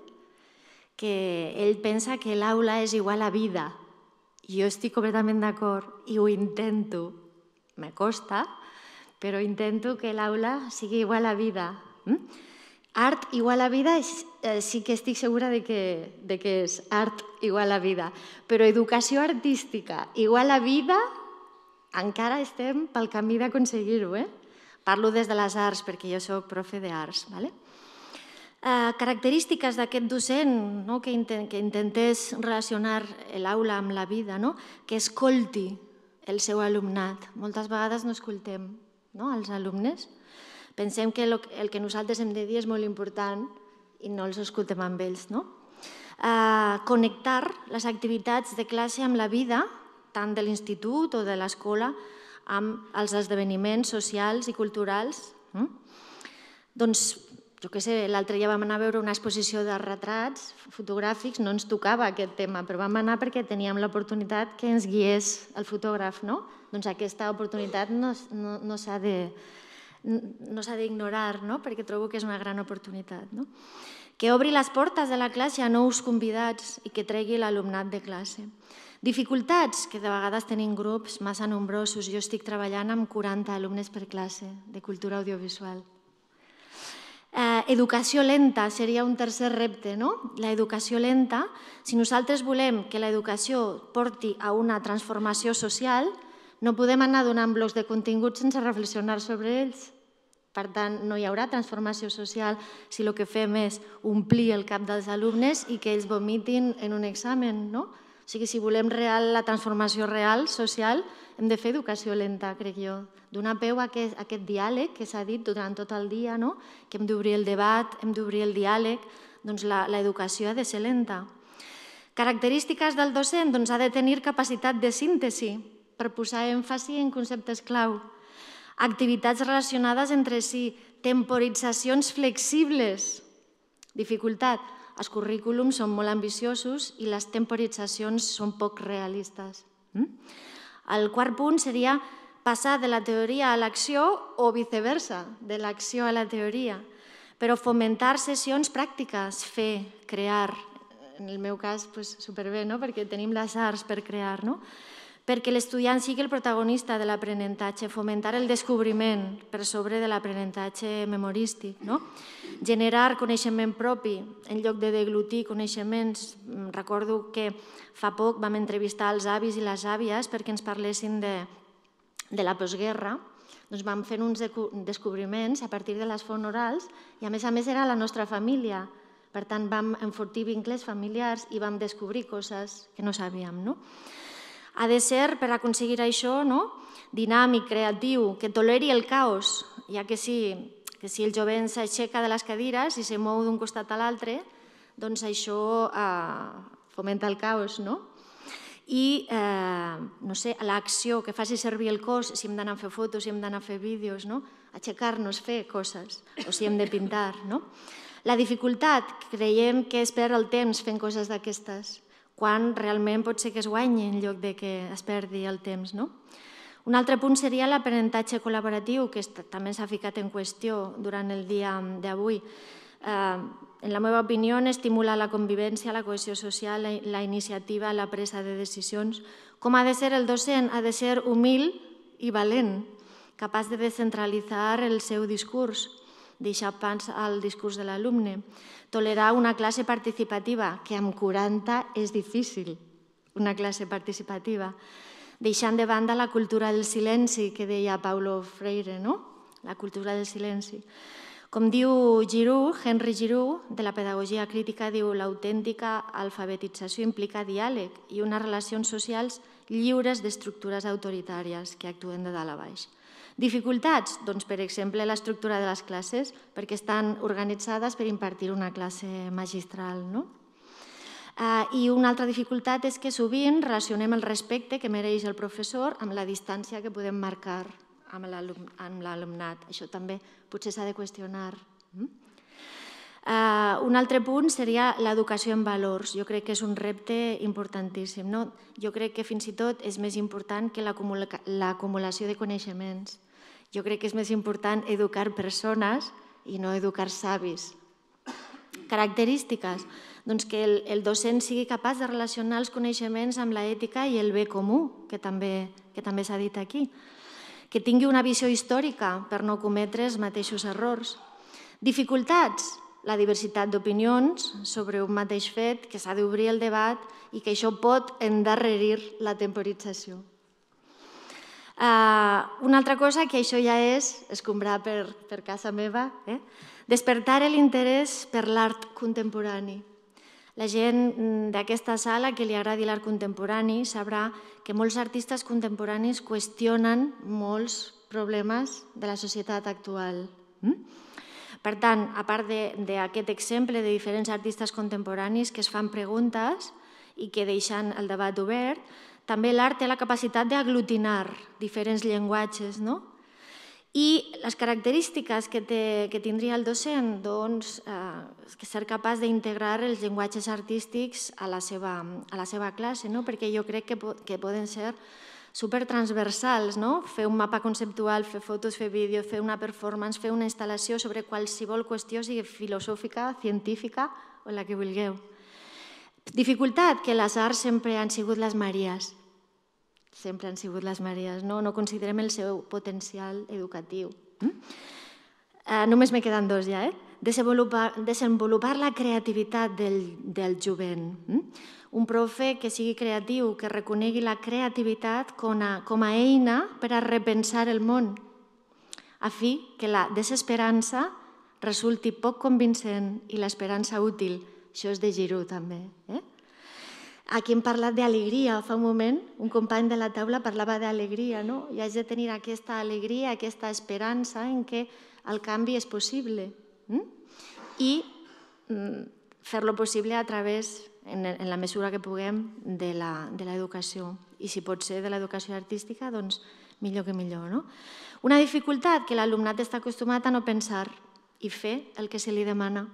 que ell pensa que l'aula és igual a vida. Jo estic completament d'acord i ho intento, me costa, però intento que l'aula sigui igual a vida. Art igual a vida sí que estic segura de que, de que és art igual a vida, però educació artística igual a vida encara estem pel camí d'aconseguir-ho. Eh? Parlo des de les arts perquè jo soc profe d'arts. Vale? Eh, característiques d'aquest docent, no? que, intent, que intentés relacionar l'aula amb la vida, no? que escolti el seu alumnat. Moltes vegades no escoltem no? els alumnes. Pensem que el, el que nosaltres hem de dir és molt important i no els escoltem amb ells. No? Eh, connectar les activitats de classe amb la vida, tant de l'institut o de l'escola, amb els esdeveniments socials i culturals. Mm? Doncs, jo què sé, l'altre dia vam anar a veure una exposició de retrats fotogràfics, no ens tocava aquest tema, però vam anar perquè teníem l'oportunitat que ens guiés el fotògraf, no? Doncs aquesta oportunitat no, no, no s'ha de, no s'ha d'ignorar, no? Perquè trobo que és una gran oportunitat. No? Que obri les portes de la classe a nous convidats i que tregui l'alumnat de classe. Dificultats, que de vegades tenim grups massa nombrosos. Jo estic treballant amb quaranta alumnes per classe de cultura audiovisual. Eh, educació lenta seria un tercer repte, no? La educació lenta, si nosaltres volem que l'educació porti a una transformació social, no podem anar donant blocs de contingut sense reflexionar sobre ells. Per tant, no hi haurà transformació social si el que fem és omplir el cap dels alumnes i que ells vomitin en un examen, no? O sigui, si volem real, la transformació real, social, hem de fer educació lenta, crec jo. Donar peu a aquest, a aquest diàleg que s'ha dit durant tot el dia, no? Que hem d'obrir el debat, hem d'obrir el diàleg, doncs l'educació ha de ser lenta. Característiques del docent, doncs ha de tenir capacitat de síntesi per posar èmfasi en conceptes clau. Activitats relacionades entre si, temporitzacions flexibles. Dificultat. Els currículums són molt ambiciosos i les temporitzacions són poc realistes. El quart punt seria passar de la teoria a l'acció o viceversa, de l'acció a la teoria, però fomentar sessions pràctiques, fer, crear. En el meu cas, superbé, perquè tenim les arts per crear, no? Perquè l'estudiant sigui el protagonista de l'aprenentatge, fomentar el descobriment per sobre de l'aprenentatge memorístic, no? Generar coneixement propi en lloc de deglutir coneixements. Recordo que fa poc vam entrevistar els avis i les àvies perquè ens parlessin de, de la postguerra. Doncs vam fer uns descobriments a partir de les fonts orals i a més a més era la nostra família. Per tant, vam enfortir vincles familiars i vam descobrir coses que no sabíem, no? Ha de ser, per aconseguir això, no? Dinàmic, creatiu, que toleri el caos, ja que si, que si el jovent s'aixeca de les cadires i se mou d'un costat a l'altre, doncs això eh, fomenta el caos, no? I, eh, no sé, l'acció, que faci servir el cos, si hem d'anar a fer fotos, si hem d'anar a fer vídeos, no? Aixecar-nos, fer coses, o si hem de pintar, no? La dificultat, creiem que és perdre el temps fent coses d'aquestes, quan realment pot ser que es guanyi en lloc de que es perdi el temps. No? Un altre punt seria l'aprenentatge col·laboratiu, que també s'ha ficat en qüestió durant el dia d'avui. en la meva opinió, estimula la convivència, la cohesió social, la iniciativa, la presa de decisions. Com ha de ser el docent? Ha de ser humil i valent, capaç de descentralitzar el seu discurs, deixar pas al discurs de l'alumne, tolerar una classe participativa, que amb quaranta és difícil, una classe participativa, deixant de banda la cultura del silenci, que deia Paulo Freire, no? La cultura del silenci. Com diu Giroux, Henry Giroux, de la pedagogia crítica, diu l'autèntica alfabetització implica diàleg i unes relacions socials lliures d'estructures autoritàries que actuen de dalt a baix. Dificultats? Doncs, per exemple, l'estructura de les classes, perquè estan organitzades per impartir una classe magistral, no? I una altra dificultat és que sovint relacionem el respecte que mereix el professor amb la distància que podem marcar amb l'alumnat. Això també potser s'ha de qüestionar. Un altre punt seria l'educació en valors. Jo crec que és un repte importantíssim. Jo crec que fins i tot és més important que l'acumulació de coneixements. Jo crec que és més important educar persones i no educar savis. Característiques? Doncs que el docent sigui capaç de relacionar els coneixements amb l'ètica i el bé comú, que també s'ha dit aquí. Que tingui una visió històrica per no cometre els mateixos errors. Dificultats? La diversitat d'opinions sobre un mateix fet, que s'ha d'obrir el debat i que això pot endarrerir la temporització. Una altra cosa, que això ja és escombrar per casa meva, despertar l'interès per l'art contemporani. La gent d'aquesta sala que li agradi l'art contemporani sabrà que molts artistes contemporanis qüestionen molts problemes de la societat actual. Per tant, a part d'aquest exemple de diferents artistes contemporanis que es fan preguntes i que deixen el debat obert, també l'art té la capacitat d'aglutinar diferents llenguatges, no? I les característiques que tindria el docent, doncs, ser capaç d'integrar els llenguatges artístics a la seva classe, perquè jo crec que poden ser supertransversals, fer un mapa conceptual, fer fotos, fer vídeos, fer una performance, fer una instal·lació sobre qualsevol qüestió, sigui filosòfica, científica o la que vulgueu. Dificultat? Que les arts sempre han sigut les maries. Sempre han sigut les maries, no considerem el seu potencial educatiu. Només me queden dos ja, eh? Desenvolupar la creativitat del jovent. Un profe que sigui creatiu, que reconegui la creativitat com a eina per a repensar el món, a fi que la desesperança resulti poc convincent i l'esperança útil. Això és de Giroux, també. Aquí hem parlat d'alegria fa un moment, un company de la taula parlava d'alegria, no? I haig de tenir aquesta alegria, aquesta esperança en què el canvi és possible i fer-lo possible a través, en la mesura que puguem, de l'educació. I si pot ser de l'educació artística, doncs millor que millor, no? Una dificultat, que l'alumnat està acostumat a no pensar i fer el que se li demana.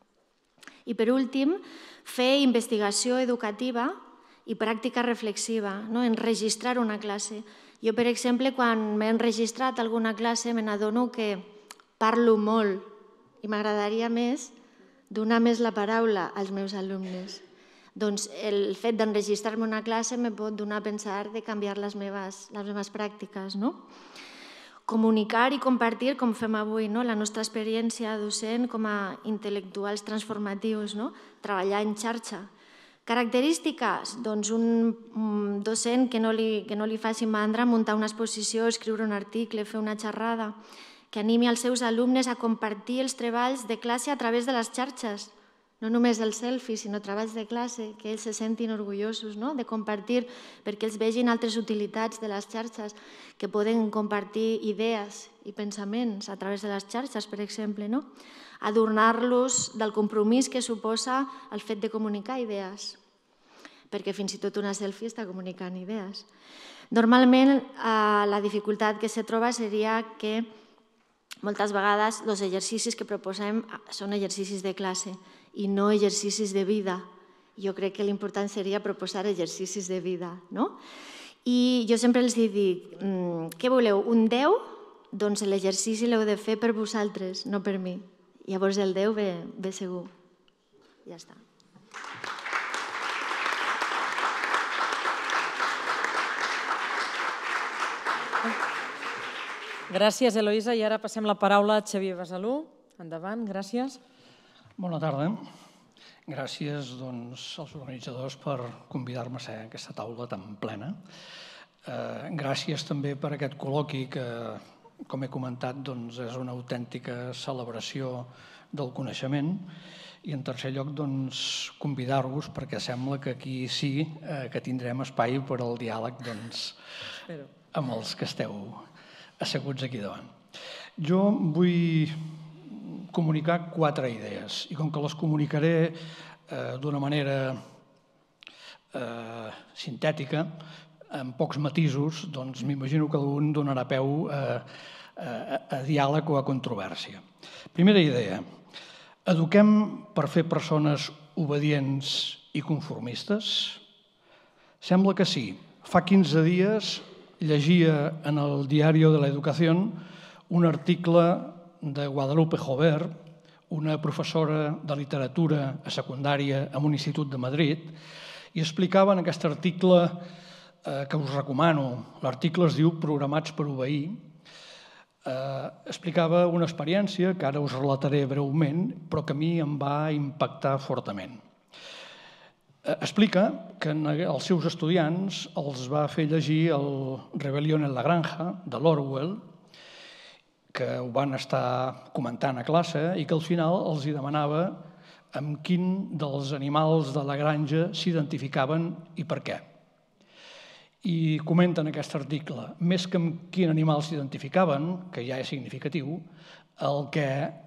I per últim, fer investigació educativa i pràctica reflexiva, enregistrar una classe. Jo, per exemple, quan m'he enregistrat alguna classe, me n'adono que parlo molt i m'agradaria més donar més la paraula als meus alumnes. Doncs el fet d'enregistrar-me una classe me pot donar a pensar de canviar les meves pràctiques, no? Comunicar i compartir, com fem avui, la nostra experiència docent com a intel·lectuals transformatius, treballar en xarxa. Característiques? Doncs un docent que no li faci mandra muntar una exposició, escriure un article, fer una xerrada, que animi els seus alumnes a compartir els treballs de classe a través de les xarxes. No només els selfies, sinó treballs de classe, que ells se sentin orgullosos de compartir, perquè ells vegin altres utilitats de les xarxes, que poden compartir idees i pensaments a través de les xarxes, per exemple. Adornar-los del compromís que suposa el fet de comunicar idees, perquè fins i tot una selfie està comunicant idees. Normalment, la dificultat que se troba seria que moltes vegades els exercicis que proposem són exercicis de classe i no exercicis de vida. Jo crec que l'important seria proposar exercicis de vida. I jo sempre els dic, què voleu, un deu? Doncs l'exercici l'heu de fer per vosaltres, no per mi. llavors el Déu ve segur. Ja està. Gràcies, Eloïsa. I ara passem la paraula a Xavier Besalú. Endavant, gràcies. Bona tarda. Gràcies als organitzadors per convidar-me a ser en aquesta taula tan plena. Gràcies també per aquest col·loqui que, com he comentat, és una autèntica celebració del coneixement. I en tercer lloc, convidar-vos, perquè sembla que aquí sí que tindrem espai per al diàleg amb els que esteu asseguts aquí davant. Jo vull comunicar quatre idees i com que les comunicaré d'una manera sintètica, amb pocs matisos, doncs m'imagino que algun donarà peu a diàleg o a controvèrsia. Primera idea, eduquem per fer persones obedients i conformistes? Sembla que sí. Fa quinze dies llegia en el Diario de la Educación un article de Guadalupe Jover, una professora de literatura a secundària en un institut de Madrid, i explicava en aquest article, que us recomano, l'article es diu Programats per obeir, explicava una experiència que ara us relataré breument, però que a mi em va impactar fortament. Explica que als seus estudiants els va fer llegir el Rebelión en la Granja, de l'Orwell, que ho van estar comentant a classe i que al final els demanava amb quin dels animals de la granja s'identificaven i per què. I comenten aquest article, més que amb quin animal s'identificaven, que ja és significatiu, el que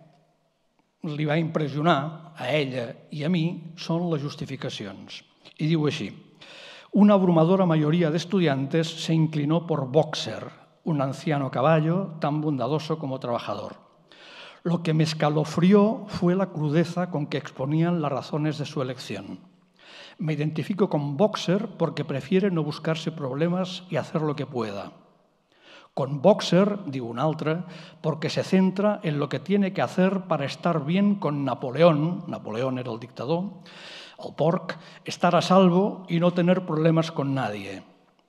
li va impressionar a ella i a mi són les justificacions. Y digo así: una abrumadora mayoría de estudiantes se inclinó por Boxer, un anciano caballo tan bondadoso como trabajador. Lo que me escalofrió fue la crudeza con que exponían las razones de su elección. Me identifico con Boxer porque prefiere no buscarse problemas y hacer lo que pueda. Con Boxer, digo un altre, porque se centra en lo que tiene que hacer para estar bien con Napoleón, Napoleón era el dictador, el porc, estar a salvo y no tener problemas con nadie.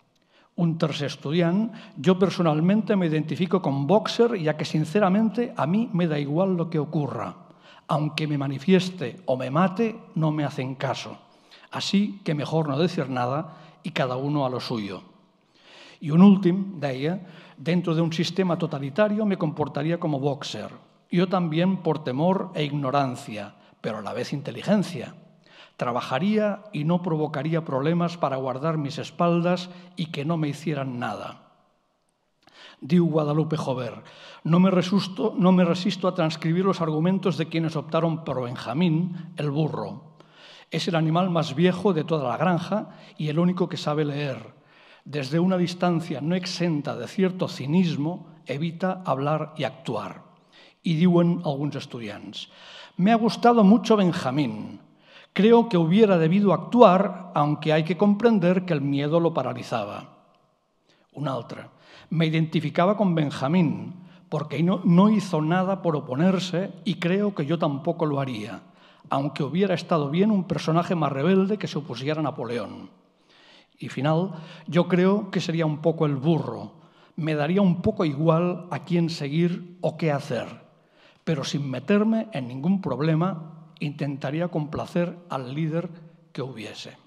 Un tercer estudiant, yo personalmente me identifico con Boxer, ya que sinceramente a mí me da igual lo que ocurra. Aunque me manifieste o me mate, no me hacen caso. Así que mejor no decir nada y cada uno a lo suyo. Y un último, deia, dentro de un sistema totalitario me comportaría como Boxer. Yo también por temor e ignorancia, pero a la vez inteligencia. Trabajaría y no provocaría problemas para guardar mis espaldas y que no me hicieran nada. Diu Guadalupe Jover, no me, resisto, no me resisto a transcribir los argumentos de quienes optaron por Benjamín, el burro. Es el animal más viejo de toda la granja y el único que sabe leer. Desde una distancia no exenta de cierto cinismo, evita hablar y actuar. Y diuen alguns estudiants, me ha gustado mucho Benjamín. Creo que hubiera debido actuar, aunque hay que comprender que el miedo lo paralizaba. Un altre, me identificaba con Benjamín, porque no, no hizo nada por oponerse y creo que yo tampoco lo haría, aunque hubiera estado bien un personaje más rebelde que se opusiera a Napoleón. Y final, yo creo que sería un poco el burro. Me daría un poco igual a quién seguir o qué hacer, pero sin meterme en ningún problema, intentaria complacer al líder que hubiese.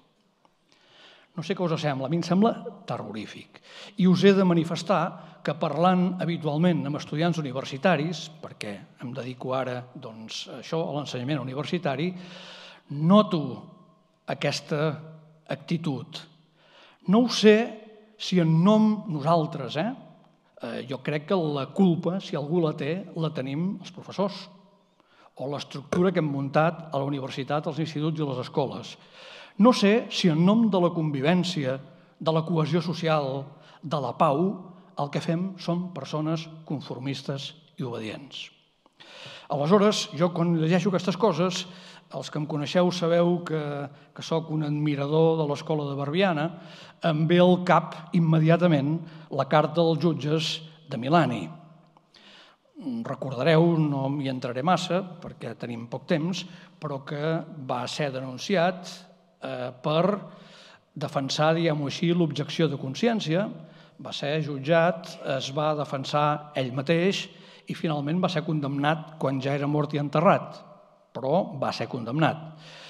No sé què us sembla, a mi em sembla terrorífic. I us he de manifestar que parlant habitualment amb estudiants universitaris, perquè em dedico ara doncs, a això, a l'ensenyament universitari, noto aquesta actitud. No ho sé si en nom nosaltres, eh? Jo crec que la culpa, si algú la té, la tenim els professors, o l'estructura que hem muntat a la universitat, als instituts i a les escoles. No sé si en nom de la convivència, de la cohesió social, de la pau, el que fem són persones conformistes i obedients. Aleshores, jo quan llegeixo aquestes coses, els que em coneixeu sabeu que, que soc un admirador de l'escola de Barbiana, em ve al cap immediatament la carta dels jutges de Milani. recordareu, no m'hi entraré massa perquè tenim poc temps, però que va ser denunciat per defensar, diguem-ho així, l'objecció de consciència, va ser jutjat, es va defensar ell mateix i finalment va ser condemnat quan ja era mort i enterrat, però va ser condemnat.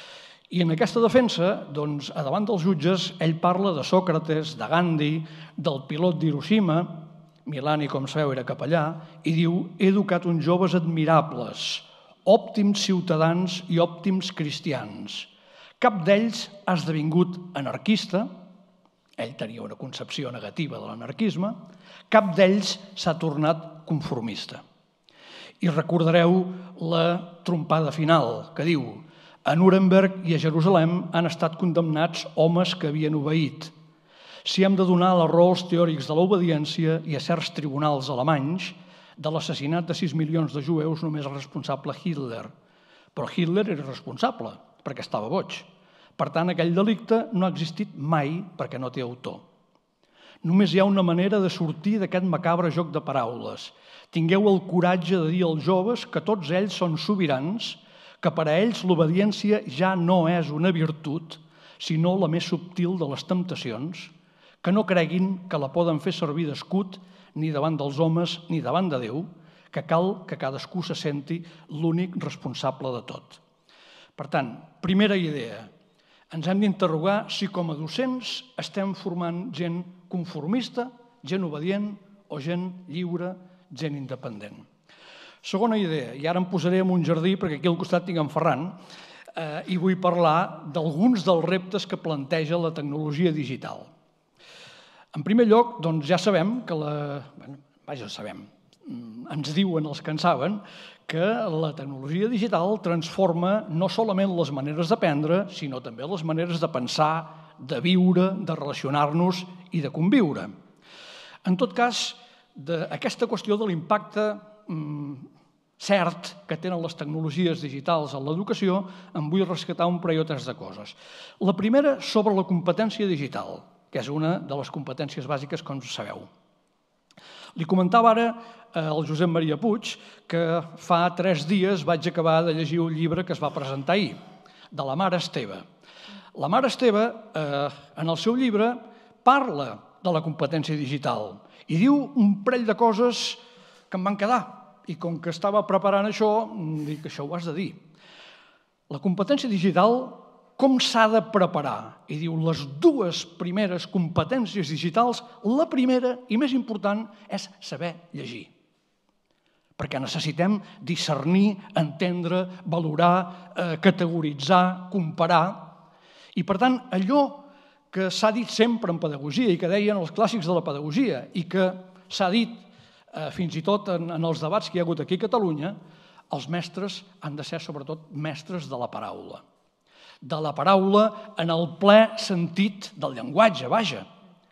I en aquesta defensa, doncs, a davant dels jutges, ell parla de Sòcrates, de Gandhi, del pilot d'Hiroshima, Milani, com sabeu, era capellà, i diu: he educat uns joves admirables, òptims ciutadans i òptims cristians. Cap d'ells ha esdevingut anarquista, ell tenia una concepció negativa de l'anarquisme, cap d'ells s'ha tornat conformista. I recordareu la trompada final, que diu: a Nuremberg i a Jerusalem han estat condemnats homes que havien obeït. Si hem de donar la raó als teòrics de l'obediència i a certs tribunals alemanys, de l'assassinat de sis milions de jueus només és responsable Hitler. Però Hitler era responsable, perquè estava boig. Per tant, aquell delicte no ha existit mai perquè no té autor. Només hi ha una manera de sortir d'aquest macabre joc de paraules. Tingueu el coratge de dir als joves que tots ells són sobirans, que per a ells l'obediència ja no és una virtut, sinó la més subtil de les temptacions, que no creguin que la poden fer servir d'escut ni davant dels homes ni davant de Déu, que cal que cadascú se senti l'únic responsable de tot. Per tant, primera idea, ens hem d'interrogar si com a docents estem formant gent conformista, gent obedient o gent lliure, gent independent. Segona idea, i ara em posaré en un jardí perquè aquí al costat tinc en Ferran, eh, i vull parlar d'alguns dels reptes que planteja la tecnologia digital. En primer lloc, doncs ja sabem que la... Bueno, vaja, sabem, ens diuen els que en saben que la tecnologia digital transforma no solament les maneres d'aprendre, sinó també les maneres de pensar, de viure, de relacionar-nos i de conviure. En tot cas, aquesta qüestió de l'impacte cert que tenen les tecnologies digitals en l'educació, em vull rescatar un parell o tres de coses. La primera, sobre la competència digital, que és una de les competències bàsiques, com sabeu. Li comentava ara al Josep Maria Puig que fa tres dies vaig acabar de llegir un llibre que es va presentar ahir, de la Mare Esteve. La Mare Esteve, en el seu llibre, parla de la competència digital i diu un parell de coses que em van quedar. I com que estava preparant això, dic que això ho has de dir. La competència digital, com s'ha de preparar? I diu, les dues primeres competències digitals, la primera i més important és saber llegir. Perquè necessitem discernir, entendre, valorar, categoritzar, comparar. I per tant, allò que s'ha dit sempre en pedagogia i que deien els clàssics de la pedagogia i que s'ha dit fins i tot en els debats que hi ha hagut aquí a Catalunya, els mestres han de ser sobretot mestres de la paraula. De la paraula en el ple sentit del llenguatge, vaja.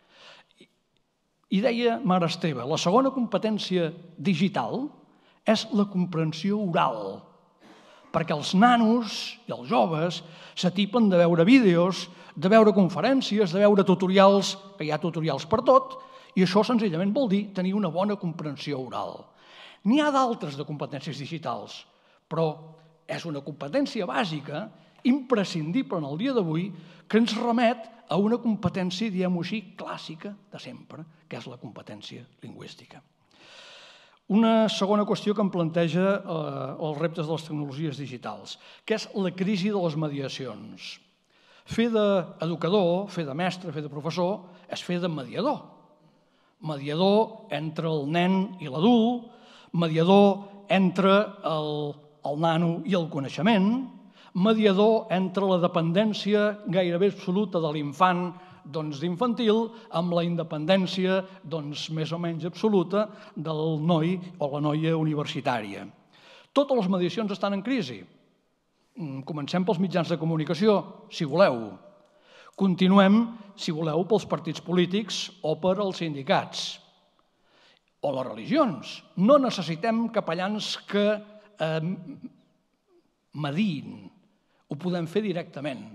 I deia Mare Esteve, la segona competència digital és la comprensió oral, perquè els nanos i els joves s'atipen de veure vídeos, de veure conferències, de veure tutorials, que hi ha tutorials per tot, i això senzillament vol dir tenir una bona comprensió oral. N'hi ha d'altres de competències digitals, però és una competència bàsica, imprescindible en el dia d'avui, que ens remet a una competència, diguem-ho així, clàssica de sempre, que és la competència lingüística. Una segona qüestió que em planteja els reptes de les tecnologies digitals, que és la crisi de les mediacions. Fer d'educador, fer de mestre, fer de professor, és fer de mediador. Mediador entre el nen i l'adult, mediador entre el nano i el coneixement, mediador entre la dependència gairebé absoluta de l'infant d'infantil amb la independència més o menys absoluta del noi o la noia universitària. Totes les mediacions estan en crisi. Comencem pels mitjans de comunicació, si voleu. Continuem, si voleu, pels partits polítics o per als sindicats. O les religions. No necessitem capellans que mediïn. Ho podem fer directament.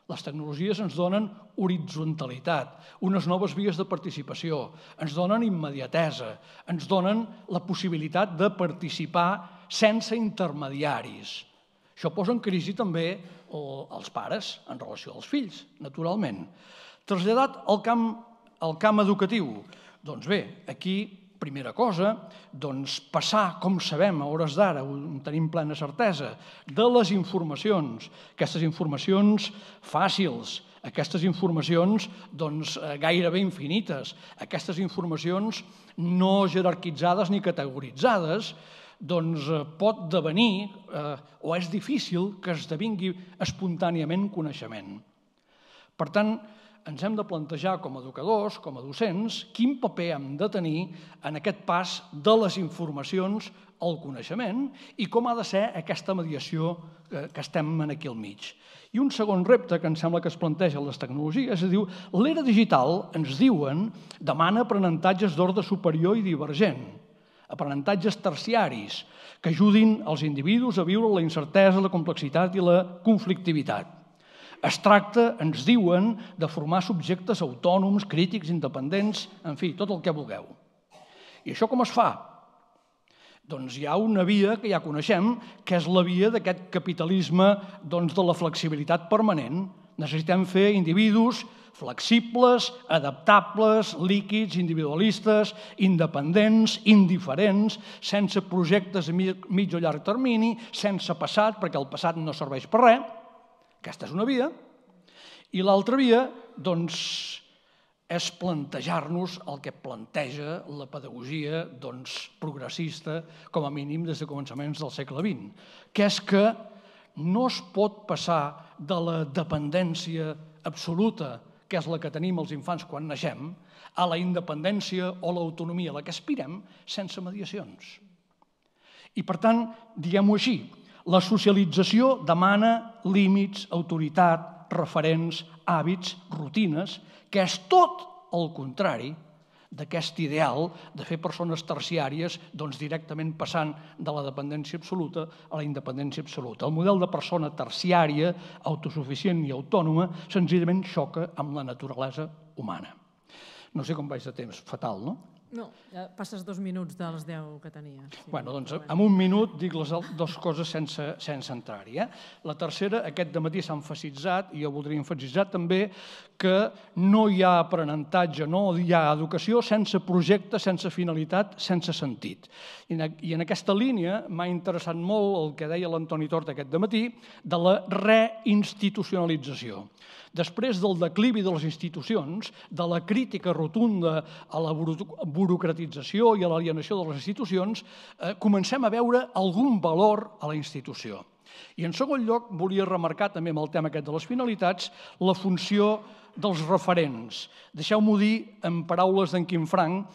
Les tecnologies ens donen horitzontalitat, unes noves vies de participació, ens donen immediatesa, ens donen la possibilitat de participar sense intermediaris. Això posa en crisi també els pares en relació als fills, naturalment. Traslladat al camp, al camp educatiu, doncs bé, aquí, primera cosa, doncs passar, com sabem, a hores d'ara, ho tenim plena certesa, de les informacions, aquestes informacions fàcils, aquestes informacions doncs, gairebé infinites, aquestes informacions no jerarquitzades ni categoritzades, doncs pot devenir, eh, o és difícil que esdevingui espontàniament coneixement. Per tant, ens hem de plantejar com a educadors, com a docents, quin paper hem de tenir en aquest pas de les informacions al coneixement i com ha de ser aquesta mediació que estem aquí al mig. I un segon repte que em sembla que es planteja en les tecnologies es diu l'era digital, ens diuen, demana aprenentatges d'ordre superior i divergent, aprenentatges terciaris que ajudin els individus a viure la incertesa, la complexitat i la conflictivitat. Es tracta, ens diuen, de formar subjectes autònoms, crítics, independents, en fi, tot el que vulgueu. I això com es fa? Doncs hi ha una via que ja coneixem, que és la via d'aquest capitalisme de la flexibilitat permanent. Necessitem fer individus flexibles, adaptables, líquids, individualistes, independents, indiferents, sense projectes a mig o llarg termini, sense passat, perquè el passat no serveix per res. Aquesta és una via. I l'altra via, doncs, és plantejar-nos el que planteja la pedagogia progressista, com a mínim des de començaments del segle vint, que és que no es pot passar de la dependència absoluta, que és la que tenim els infants quan naixem, a la independència o l'autonomia a la que aspirem, sense mediacions. I, per tant, diguem-ho així, la socialització demana límits, autoritat, referents, hàbits, rutines, que és tot el contrari d'aquest ideal de fer persones terciàries directament passant de la dependència absoluta a la independència absoluta. El model de persona terciària, autosuficient i autònoma, senzillament xoca amb la naturalesa humana. No sé com vaig de temps, fatal, no? No, ja passes dos minuts dels deu que tenia. Bé, doncs en un minut dic les dues coses sense entrar-hi. La tercera, aquest dematí s'ha emfasitzat, i jo voldria emfasitzar també, que no hi ha aprenentatge, no hi ha educació sense projecte, sense finalitat, sense sentit. I en aquesta línia m'ha interessat molt el que deia l'Antoni Tort aquest dematí de la reinstitucionalització. Després del declivi de les institucions, de la crítica rotunda a la burocratització i a l'alienació de les institucions, comencem a veure algun valor a la institució. I en segon lloc, volia remarcar també amb el tema aquest de les finalitats la funció dels referents. Deixeu-m'ho dir en paraules d'en Quim Frank,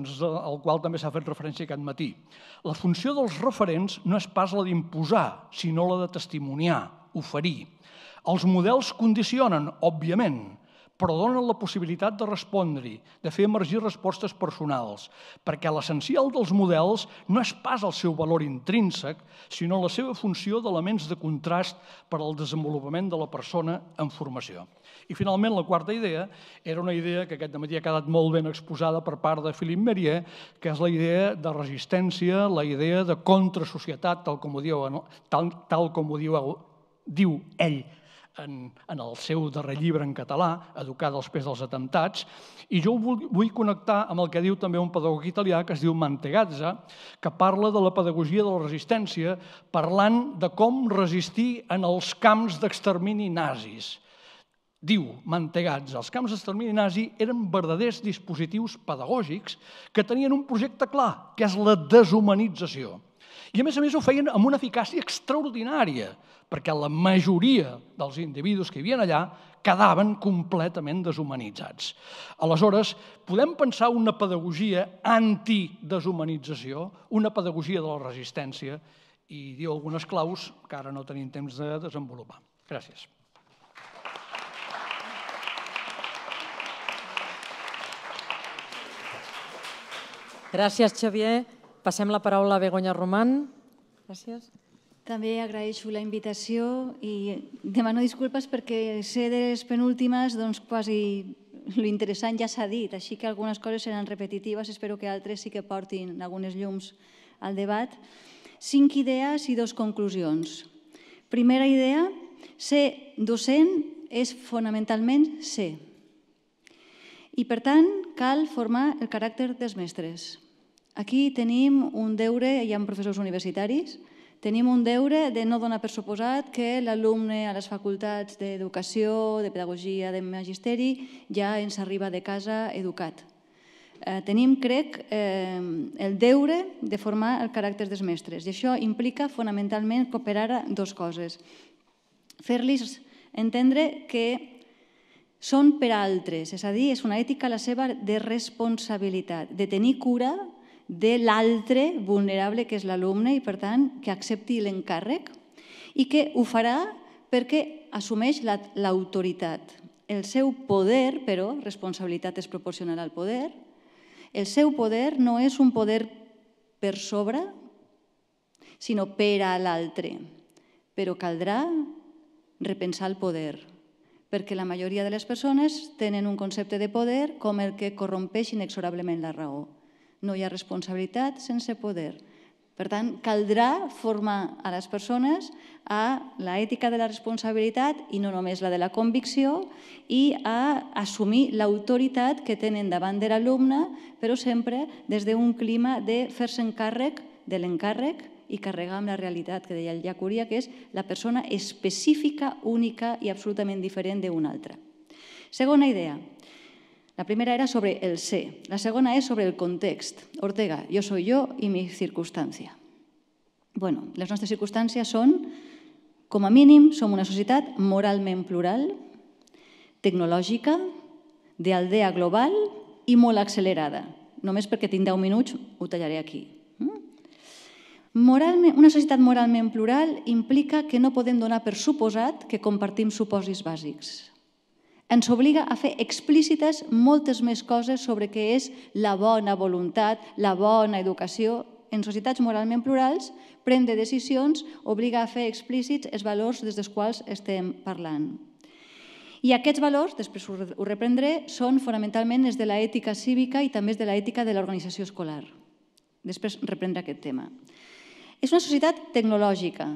al qual també s'ha fet referència aquest matí. La funció dels referents no és pas la d'imposar, sinó la de testimoniar, oferir. Els models condicionen, òbviament, però donen la possibilitat de respondre-hi, de fer emergir respostes personals, perquè l'essencial dels models no és pas el seu valor intrínsec, sinó la seva funció d'elements de contrast per al desenvolupament de la persona en formació. I finalment, la quarta idea era una idea que aquest dematí ha quedat molt ben exposada per part de Philippe Mérieux, que és la idea de resistència, la idea de contrasocietat, tal com ho diu, tal com ho diu, diu ell, en el seu darrer llibre en català, Educar després dels atemptats, i jo vull connectar amb el que diu també un pedagog italià que es diu Mantegazza, que parla de la pedagogia de la resistència, parlant de com resistir en els camps d'extermini nazis. Diu Mantegazza, els camps d'extermini nazi eren verdaders dispositius pedagògics que tenien un projecte clar, que és la deshumanització. I a més a més ho feien amb una eficàcia extraordinària, perquè la majoria dels individus que hi havia allà quedaven completament deshumanitzats. Aleshores, podem pensar una pedagogia anti-deshumanització, una pedagogia de la resistència, i diu algunes claus que ara no tenim temps de desenvolupar. Gràcies. Gràcies, Xavier. Passem la paraula a Begoña Román. Gràcies. També agraeixo la invitació i demano disculpes perquè sé de les penúltimes, doncs quasi l'interessant ja s'ha dit, així que algunes coses seran repetitives, espero que altres sí que portin algunes llums al debat. Cinc idees i dues conclusions. Primera idea, ser docent és fonamentalment ser. I per tant, cal formar el caràcter dels mestres. Aquí tenim un deure, hi ha professors universitaris, tenim un deure de no donar per suposat que l'alumne a les facultats d'educació, de pedagogia, de magisteri, ja ens arriba de casa educat. Tenim, crec, el deure de formar el caràcter dels mestres. I això implica fonamentalment per ara dues coses. Fer-los entendre que són per a altres, és a dir, és una ètica la seva de responsabilitat, de tenir cura de l'altre vulnerable que és l'alumne i, per tant, que accepti l'encàrrec i que ho farà perquè assumeix l'autoritat. El seu poder, però, responsabilitat és proporcional al poder, el seu poder no és un poder per sobre, sinó per a l'altre. Però caldrà repensar el poder, perquè la majoria de les persones tenen un concepte de poder com el que corrompeix inexorablement la raó. No hi ha responsabilitat sense poder. Per tant, caldrà formar a les persones a l'ètica de la responsabilitat i no només la de la convicció i a assumir l'autoritat que tenen davant de l'alumne, però sempre des d'un clima de fer-se encàrrec de l'encàrrec i carregar amb la realitat que deia el Llacúria, que és la persona específica, única i absolutament diferent d'una altra. Segona idea. La primera era sobre el ser, la segona és sobre el context. Ortega, yo soy yo y mi circunstancia. Bueno, les nostres circumstàncies són, com a mínim, som una societat moralment plural, tecnològica, d'aldea global i molt accelerada. Només perquè tinc deu minuts ho tallaré aquí. Una societat moralment plural implica que no podem donar per suposat que compartim supòsits bàsics. Ens obliga a fer explícites moltes més coses sobre què és la bona voluntat, la bona educació. En societats moralment plurals, prendre decisions obliga a fer explícits els valors des dels quals estem parlant. I aquests valors, després ho reprendré, són fonamentalment els de l'ètica cívica i també els de l'ètica de l'organització escolar. Després reprendré aquest tema. És una societat tecnològica.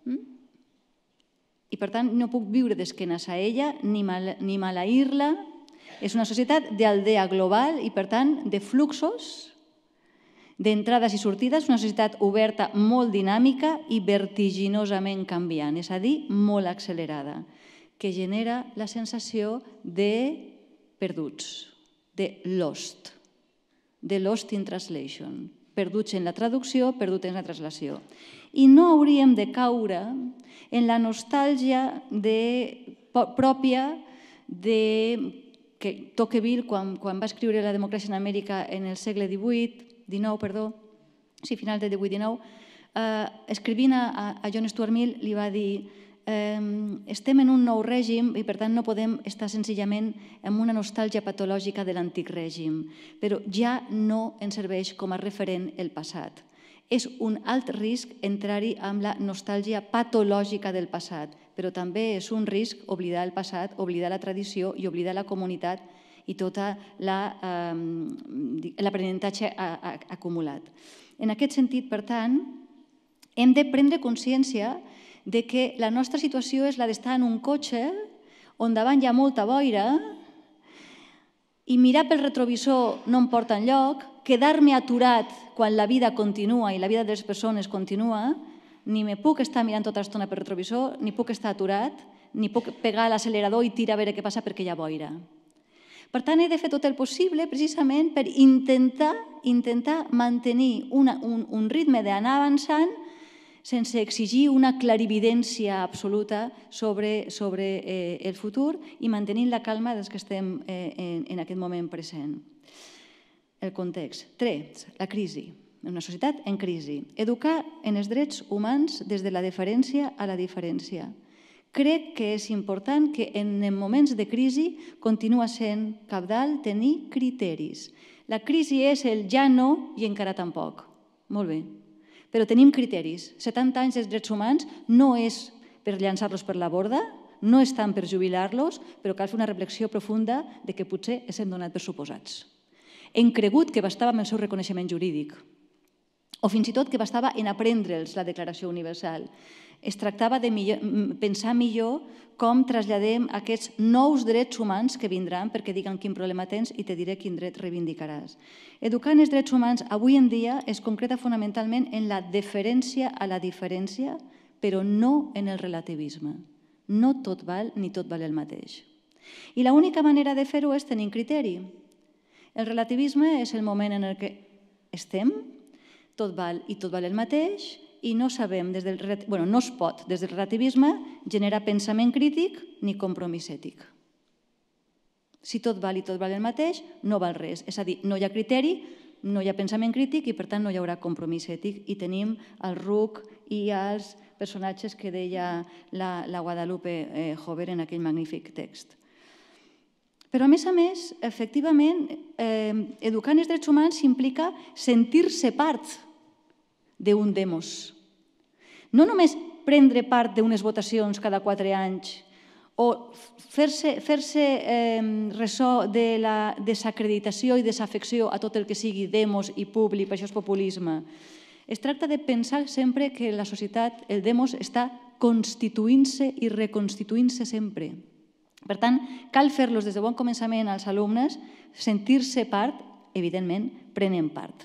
I, per tant, no puc viure d'esquenes a ella ni maleir-la. És una societat d'aldea global i, per tant, de fluxos, d'entrades i sortides, una societat oberta, molt dinàmica i vertiginosament canviant, és a dir, molt accelerada, que genera la sensació de perduts, de lost, de lost in translation, perduts en la traducció, perduts en la translació. I no hauríem de caure en la nostàlgia pròpia de Tocqueville, quan va escriure La democràcia en Amèrica en el segle divuit, dinou, perdó, sí, final del divuit dinou, escrivint a John Stuart Mill li va dir estem en un nou règim i per tant no podem estar senzillament en una nostàlgia patològica de l'antic règim, però ja no ens serveix com a referent el passat. És un alt risc entrar-hi amb la nostàlgia patològica del passat, però també és un risc oblidar el passat, oblidar la tradició i oblidar la comunitat i tot l'aprenentatge acumulat. En aquest sentit, per tant, hem de prendre consciència de que la nostra situació és la d'estar en un cotxe on davant hi ha molta boira i mirar pel retrovisor no em porta enlloc, quedar-me aturat quan la vida continua i la vida de les persones continua, ni me puc estar mirant tota l'estona pel retrovisor, ni puc estar aturat, ni puc pegar l'accelerador i tirar a veure què passa perquè hi ha boira. Per tant, he de fer tot el possible precisament per intentar mantenir un ritme d'anar avançant sense exigir una clarividència absoluta sobre el futur i mantenint la calma dels que estem en aquest moment present. El context. Tres, la crisi. Una societat en crisi. Educar en els drets humans des de la deferència a la diferència. Crec que és important que en moments de crisi continua sent cabdal tenir criteris. La crisi és el ja no i encara tampoc. Molt bé. però tenim criteris. setanta anys dels drets humans no és per llançar-los per la borda, no és tant per jubilar-los, però cal fer una reflexió profunda de que potser els hem donat per suposats. Hem cregut que bastava amb el seu reconeixement jurídic, o fins i tot que bastava en aprendre'ls la Declaració Universal. Es tractava de pensar millor com traslladem aquests nous drets humans que vindran perquè diguen quin problema tens i te diré quin dret reivindicaràs. Educar en els drets humans avui en dia es concreta fonamentalment en la deferència a la diferència, però no en el relativisme. No tot val ni tot val el mateix. I l'única manera de fer-ho és tenir criteri. El relativisme és el moment en el que estem, tot val i tot val el mateix, i no sabem, des del, bueno, no es pot, des del relativisme, generar pensament crític ni compromís ètic. Si tot val i tot val el mateix, no val res. És a dir, no hi ha criteri, no hi ha pensament crític i, per tant, no hi haurà compromís ètic. I tenim el Ruc i els personatges que deia la, la Guadalupe eh, Jover en aquell magnífic text. Però, a més a més, efectivament, eh, educar en els drets humans implica sentir-se part d'un demos. No només prendre part d'unes votacions cada quatre anys o fer-se fer-se eh, ressò de la desacreditació i desafecció a tot el que sigui demos i publi, per això és populisme. Es tracta de pensar sempre que la societat, el demos, està constituint-se i reconstituint-se sempre. Per tant, cal fer-los des de bon començament als alumnes, sentir-se part, evidentment, prenen part.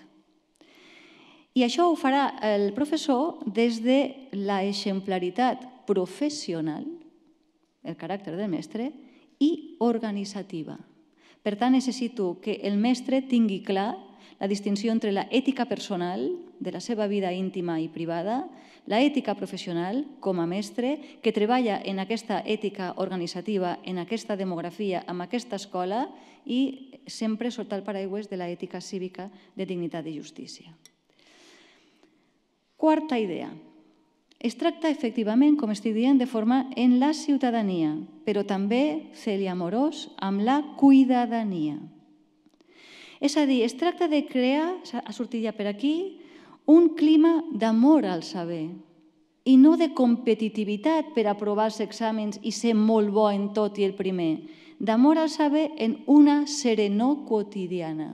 I això ho farà el professor des de l'exemplaritat professional, el caràcter del mestre, i organitzativa. Per tant, necessito que el mestre tingui clar la distinció entre la ètica personal de la seva vida íntima i privada, la ètica professional com a mestre, que treballa en aquesta ètica organitzativa, en aquesta demografia, en aquesta escola i sempre sota el paraigües de l'ètica cívica de dignitat i justícia. Quarta idea. Es tracta, efectivament, com estic dient, de formar en la ciutadania, però també, Cèlia Amorós, amb la cuidadania. És a dir, es tracta de crear, ha sortit ja per aquí, un clima d'amor al saber i no de competitivitat per aprovar els exàmens i ser molt bo en tot i el primer, d'amor al saber en una serenor quotidiana.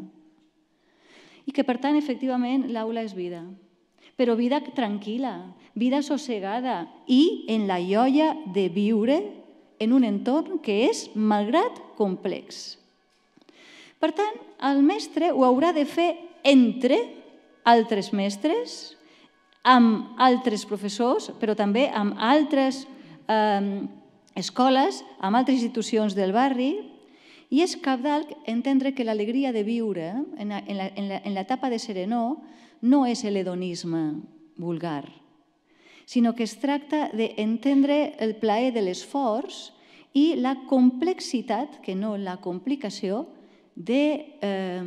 I que, per tant, efectivament, l'aula és vida. Però vida tranquil·la, vida sossegada i en la joia de viure en un entorn que és, malgrat, complex. Per tant, el mestre ho haurà de fer entre altres mestres, amb altres professors, però també amb altres eh, escoles, amb altres institucions del barri, i és cabdal entendre que l'alegria de viure en l'etapa de serenor no és l'hedonisme vulgar, sinó que es tracta d'entendre el plaer de l'esforç i la complexitat, que no la complicació, dels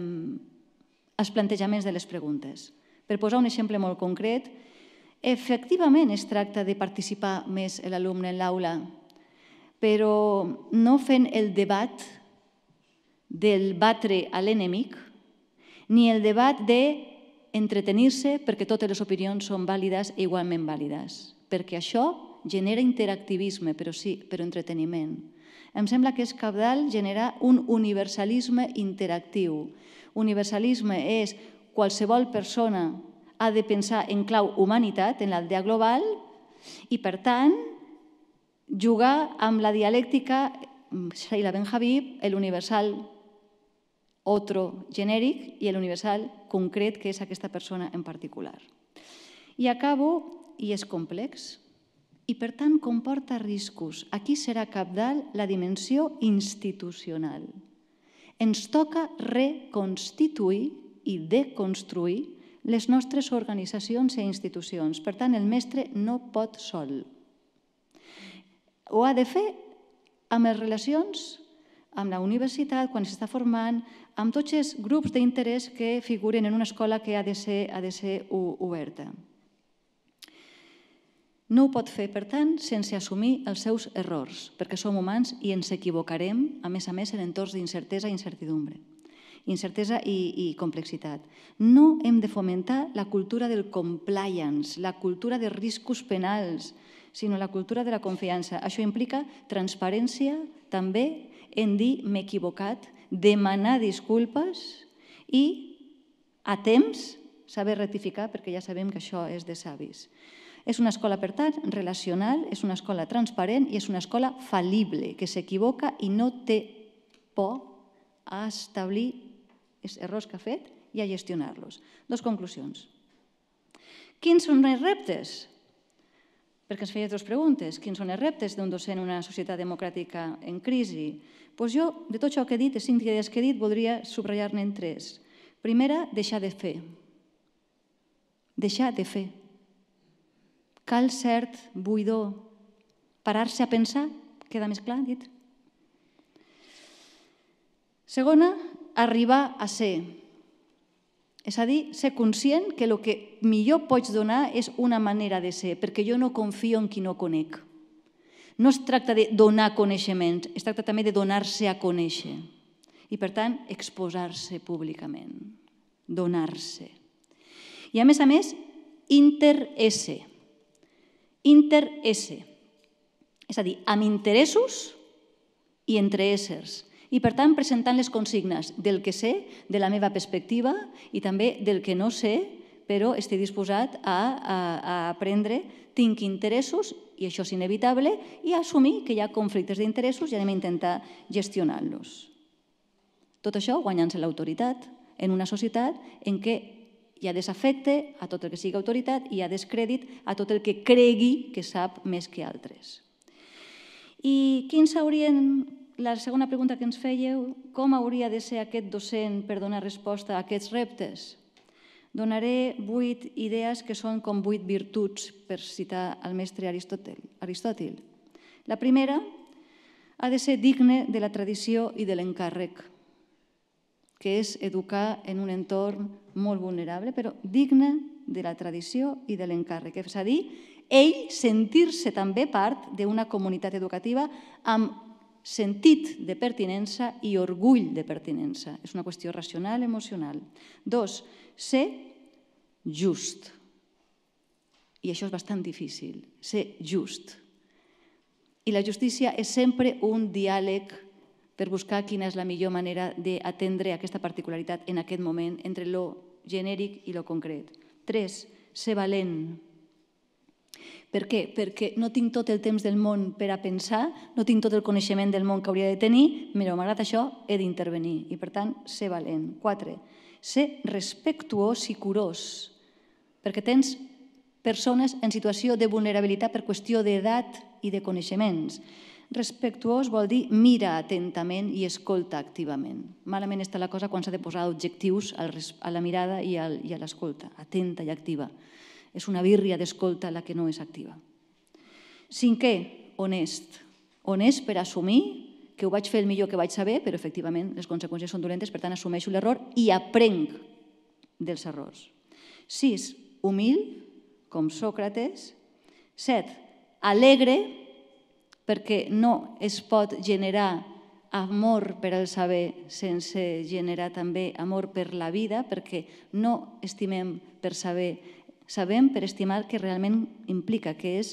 eh, plantejaments de les preguntes. Per posar un exemple molt concret, efectivament es tracta de participar més l'alumne en l'aula, però no fent el debat del batre a l'enemic, ni el debat d'entretenir-se perquè totes les opinions són vàlides i igualment vàlides, perquè això genera interactivisme, però sí, però entreteniment. Em sembla que és cabdal generar un universalisme interactiu. Universalisme és qualsevol persona ha de pensar en clau humanitat, en l'aldea global, i per tant jugar amb la dialèctica, Sheila Ben-Habib, l'universal otro genèric i l'universal concret, que és aquesta persona en particular. I acabo, i és complex, i per tant comporta riscos. Aquí serà cabdal la dimensió institucional. Ens toca reconstituir i deconstruir les nostres organitzacions i institucions. Per tant, el mestre no pot sol. Ho ha de fer amb les relacions amb la universitat, quan s'està formant, amb tots els grups d'interès que figuren en una escola que ha de ser, ha de ser oberta. No ho pot fer, per tant, sense assumir els seus errors, perquè som humans i ens equivocarem, a més a més, en entorns d'incertesa i incertidumbre. incertesa i, i complexitat. No hem de fomentar la cultura del compliance, la cultura de riscos penals, sinó la cultura de la confiança. Això implica transparència, també en dir m'he equivocat, demanar disculpes i a temps saber rectificar, perquè ja sabem que això és de savis. És una escola, per tant, relacional, és una escola transparent i és una escola fal·lible, que s'equivoca i no té por a establir els errors que ha fet i a gestionar-los. Dos conclusions. Quins són els reptes? Perquè ens feia dues preguntes. Quins són els reptes d'un docent en una societat democràtica en crisi? Doncs jo, de tot això que he dit, de cinc idees que he dit, voldria subratllar-ne en tres. Primera, deixar de fer. Deixar de fer. Cal cert buidor. Parar-se a pensar, queda més clar, dit. Segona, arribar a ser. És a dir, ser conscient que el que millor pots donar és una manera de ser, perquè jo no confio en qui no conec. No es tracta de donar coneixements, es tracta també de donar-se a conèixer. I, per tant, exposar-se públicament, donar-se. I, a més a més, inter-esse. Inter-esse. És a dir, amb interessos i entre éssers. I, per tant, presentant les consignes del que sé, de la meva perspectiva i també del que no sé, però estic disposat a, a, a aprendre, tinc interessos, i això és inevitable, i a assumir que hi ha conflictes d'interessos i anem a intentar gestionar-los. Tot això guanyant-se l'autoritat en una societat en què hi ha desafecte a tot el que sigui autoritat i hi ha descrèdit a tot el que cregui que sap més que altres. I quins haurien... La segona pregunta que ens fèieu, com hauria de ser aquest docent per donar resposta a aquests reptes? Donaré vuit idees que són com vuit virtuts, per citar el mestre Aristòtil. La primera ha de ser digne de la tradició i de l'encàrrec, que és educar en un entorn molt vulnerable, però digne de la tradició i de l'encàrrec. És a dir, ell sentir-se també part d'una comunitat educativa amb sentit de pertinença i orgull de pertinença. És una qüestió racional, emocional. Dos, ser just. I això és bastant difícil, ser just. I la justícia és sempre un diàleg per buscar quina és la millor manera d'atendre aquesta particularitat en aquest moment entre lo genèric i lo concret. Tres, ser valent. Per què? Perquè no tinc tot el temps del món per a pensar, no tinc tot el coneixement del món que hauria de tenir, però malgrat això he d'intervenir i, per tant, ser valent. Quatre, ser respectuós i curós, perquè tens persones en situació de vulnerabilitat per qüestió d'edat i de coneixements. Respectuós vol dir mira atentament i escolta activament. Malament està la cosa quan s'ha de posar objectius a la mirada i a l'escolta, atenta i activa. És una bírria d'escolta la que no és activa. Cinquè, honest. Honest per assumir que ho vaig fer el millor que vaig saber, però efectivament les conseqüències són dolentes, per tant assumeixo l'error i aprenc dels errors. Sis, humil, com Sòcrates. Set, alegre, perquè no es pot generar amor per al saber sense generar també amor per la vida, perquè no estimem per saber, sabem per estimar que realment implica, que és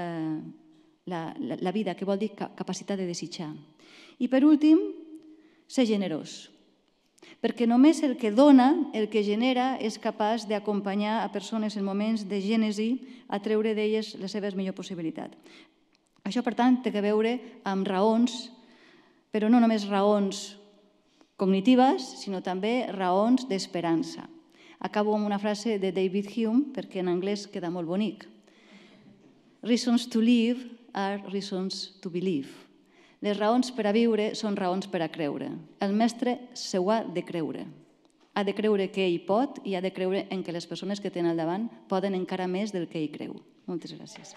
la vida, que vol dir capacitat de desitjar. I per últim, ser generós, perquè només el que dona, el que genera, és capaç d'acompanyar a persones en moments de gènesi a treure d'elles la seva millor possibilitat. Això, per tant, té a veure amb raons, però no només raons cognitives, sinó també raons d'esperança. Acabo amb una frase de David Hume, perquè en anglès queda molt bonic. Reasons to live are reasons to believe. Les raons per a viure són raons per a creure. El mestre se ho ha de creure. Ha de creure que ell pot i ha de creure en que les persones que tenen al davant poden encara més del que ell creu. Moltes gràcies.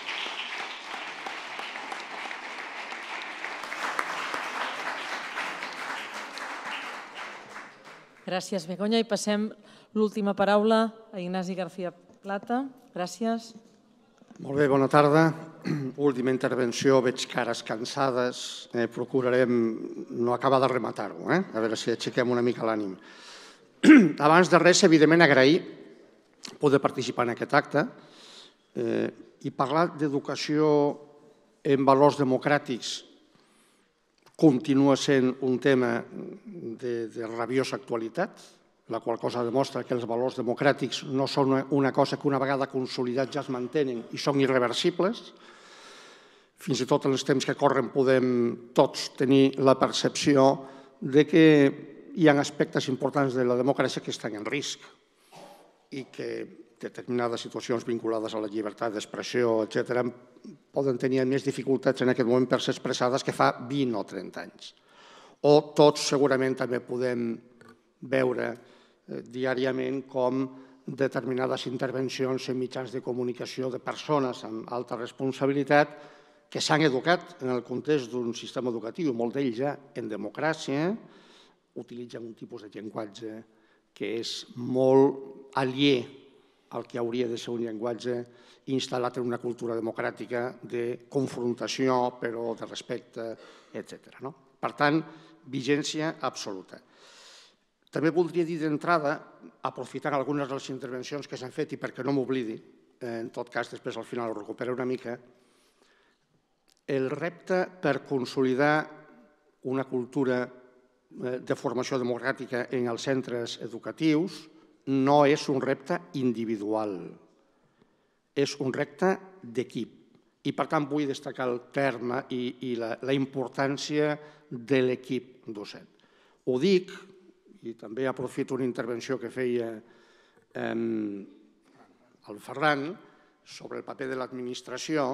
Gràcies, Begoña. I passem l'última paraula a Ignasi García Plata. Gràcies. Molt bé, bona tarda. Última intervenció, veig cares cansades. Procurarem no acabar de rematar-ho, a veure si aixequem una mica l'ànim. Abans de res, evidentment, agrair poder participar en aquest acte i parlar d'educació en valors democràtics continua sent un tema de rabiosa actualitat, la qual cosa demostra que els valors democràtics no són una cosa que una vegada consolidats ja es mantenen i són irreversibles. Fins i tot en els temps que corren podem tots tenir la percepció de que hi ha aspectes importants de la democràcia que estan en risc i que determinades situacions vinculades a la llibertat d'expressió, etcètera, poden tenir més dificultats en aquest moment per ser expressades que fa vint o trenta anys. O tots segurament també podem veure diàriament com determinades intervencions en mitjans de comunicació de persones amb alta responsabilitat que s'han educat en el context d'un sistema educatiu, molt d'ells ja en democràcia, utilitzen un tipus de llenguatge que és molt aliè el que hauria de ser un llenguatge instal·lat en una cultura democràtica de confrontació, però de respecte, etcètera. Per tant, vigència absoluta. També voldria dir d'entrada, aprofitant algunes de les intervencions que s'han fet i perquè no m'oblidi, en tot cas després al final ho recuperaré una mica, el repte per consolidar una cultura de formació democràtica en els centres educatius no és un repte individual, és un repte d'equip. I per tant vull destacar el terme i la importància de l'equip docent. Ho dic, i també aprofito una intervenció que feia el Ferran sobre el paper de l'administració,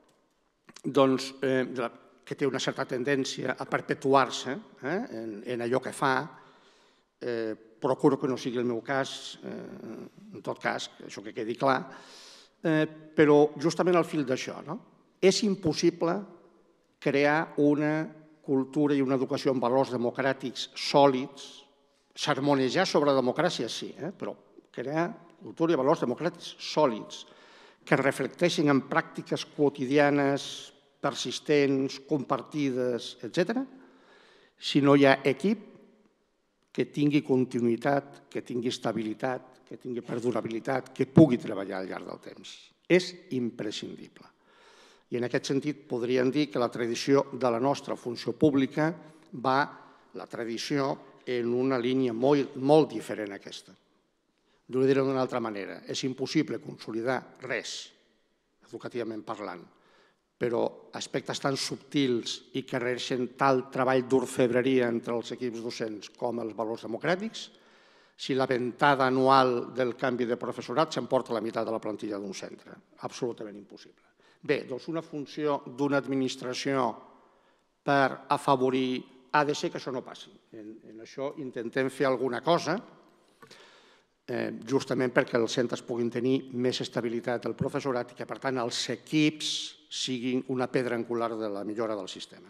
que té una certa tendència a perpetuar-se en allò que fa. Procuro que no sigui el meu cas, en tot cas, això que quedi clar, però justament al fil d'això. És impossible crear una cultura i una educació en valors democràtics sòlids, sermonejar sobre democràcia sí, però crear cultura i valors democràtics sòlids que reflecteixin en pràctiques quotidianes, persistents, compartides, etcètera, si no hi ha equip que tingui continuïtat, que tingui estabilitat, que tingui perdurabilitat, que pugui treballar al llarg del temps. És imprescindible. I en aquest sentit podríem dir que la tradició de la nostra funció pública va, la tradició, en una línia molt diferent a aquesta. Ho diré d'una altra manera. És impossible consolidar res, educativament parlant, però aspectes tan subtils i que requereixen tal treball d'orfebreria entre els equips docents com els valors democràtics, si la ventada anual del canvi de professorat s'emporta la meitat de la plantilla d'un centre. Absolutament impossible. Bé, doncs una funció d'una administració per afavorir ha de ser que això no passi. En això intentem fer alguna cosa, justament perquè els centres puguin tenir més estabilitat del professorat i que, per tant, els equips siguin una pedra angular de la millora del sistema.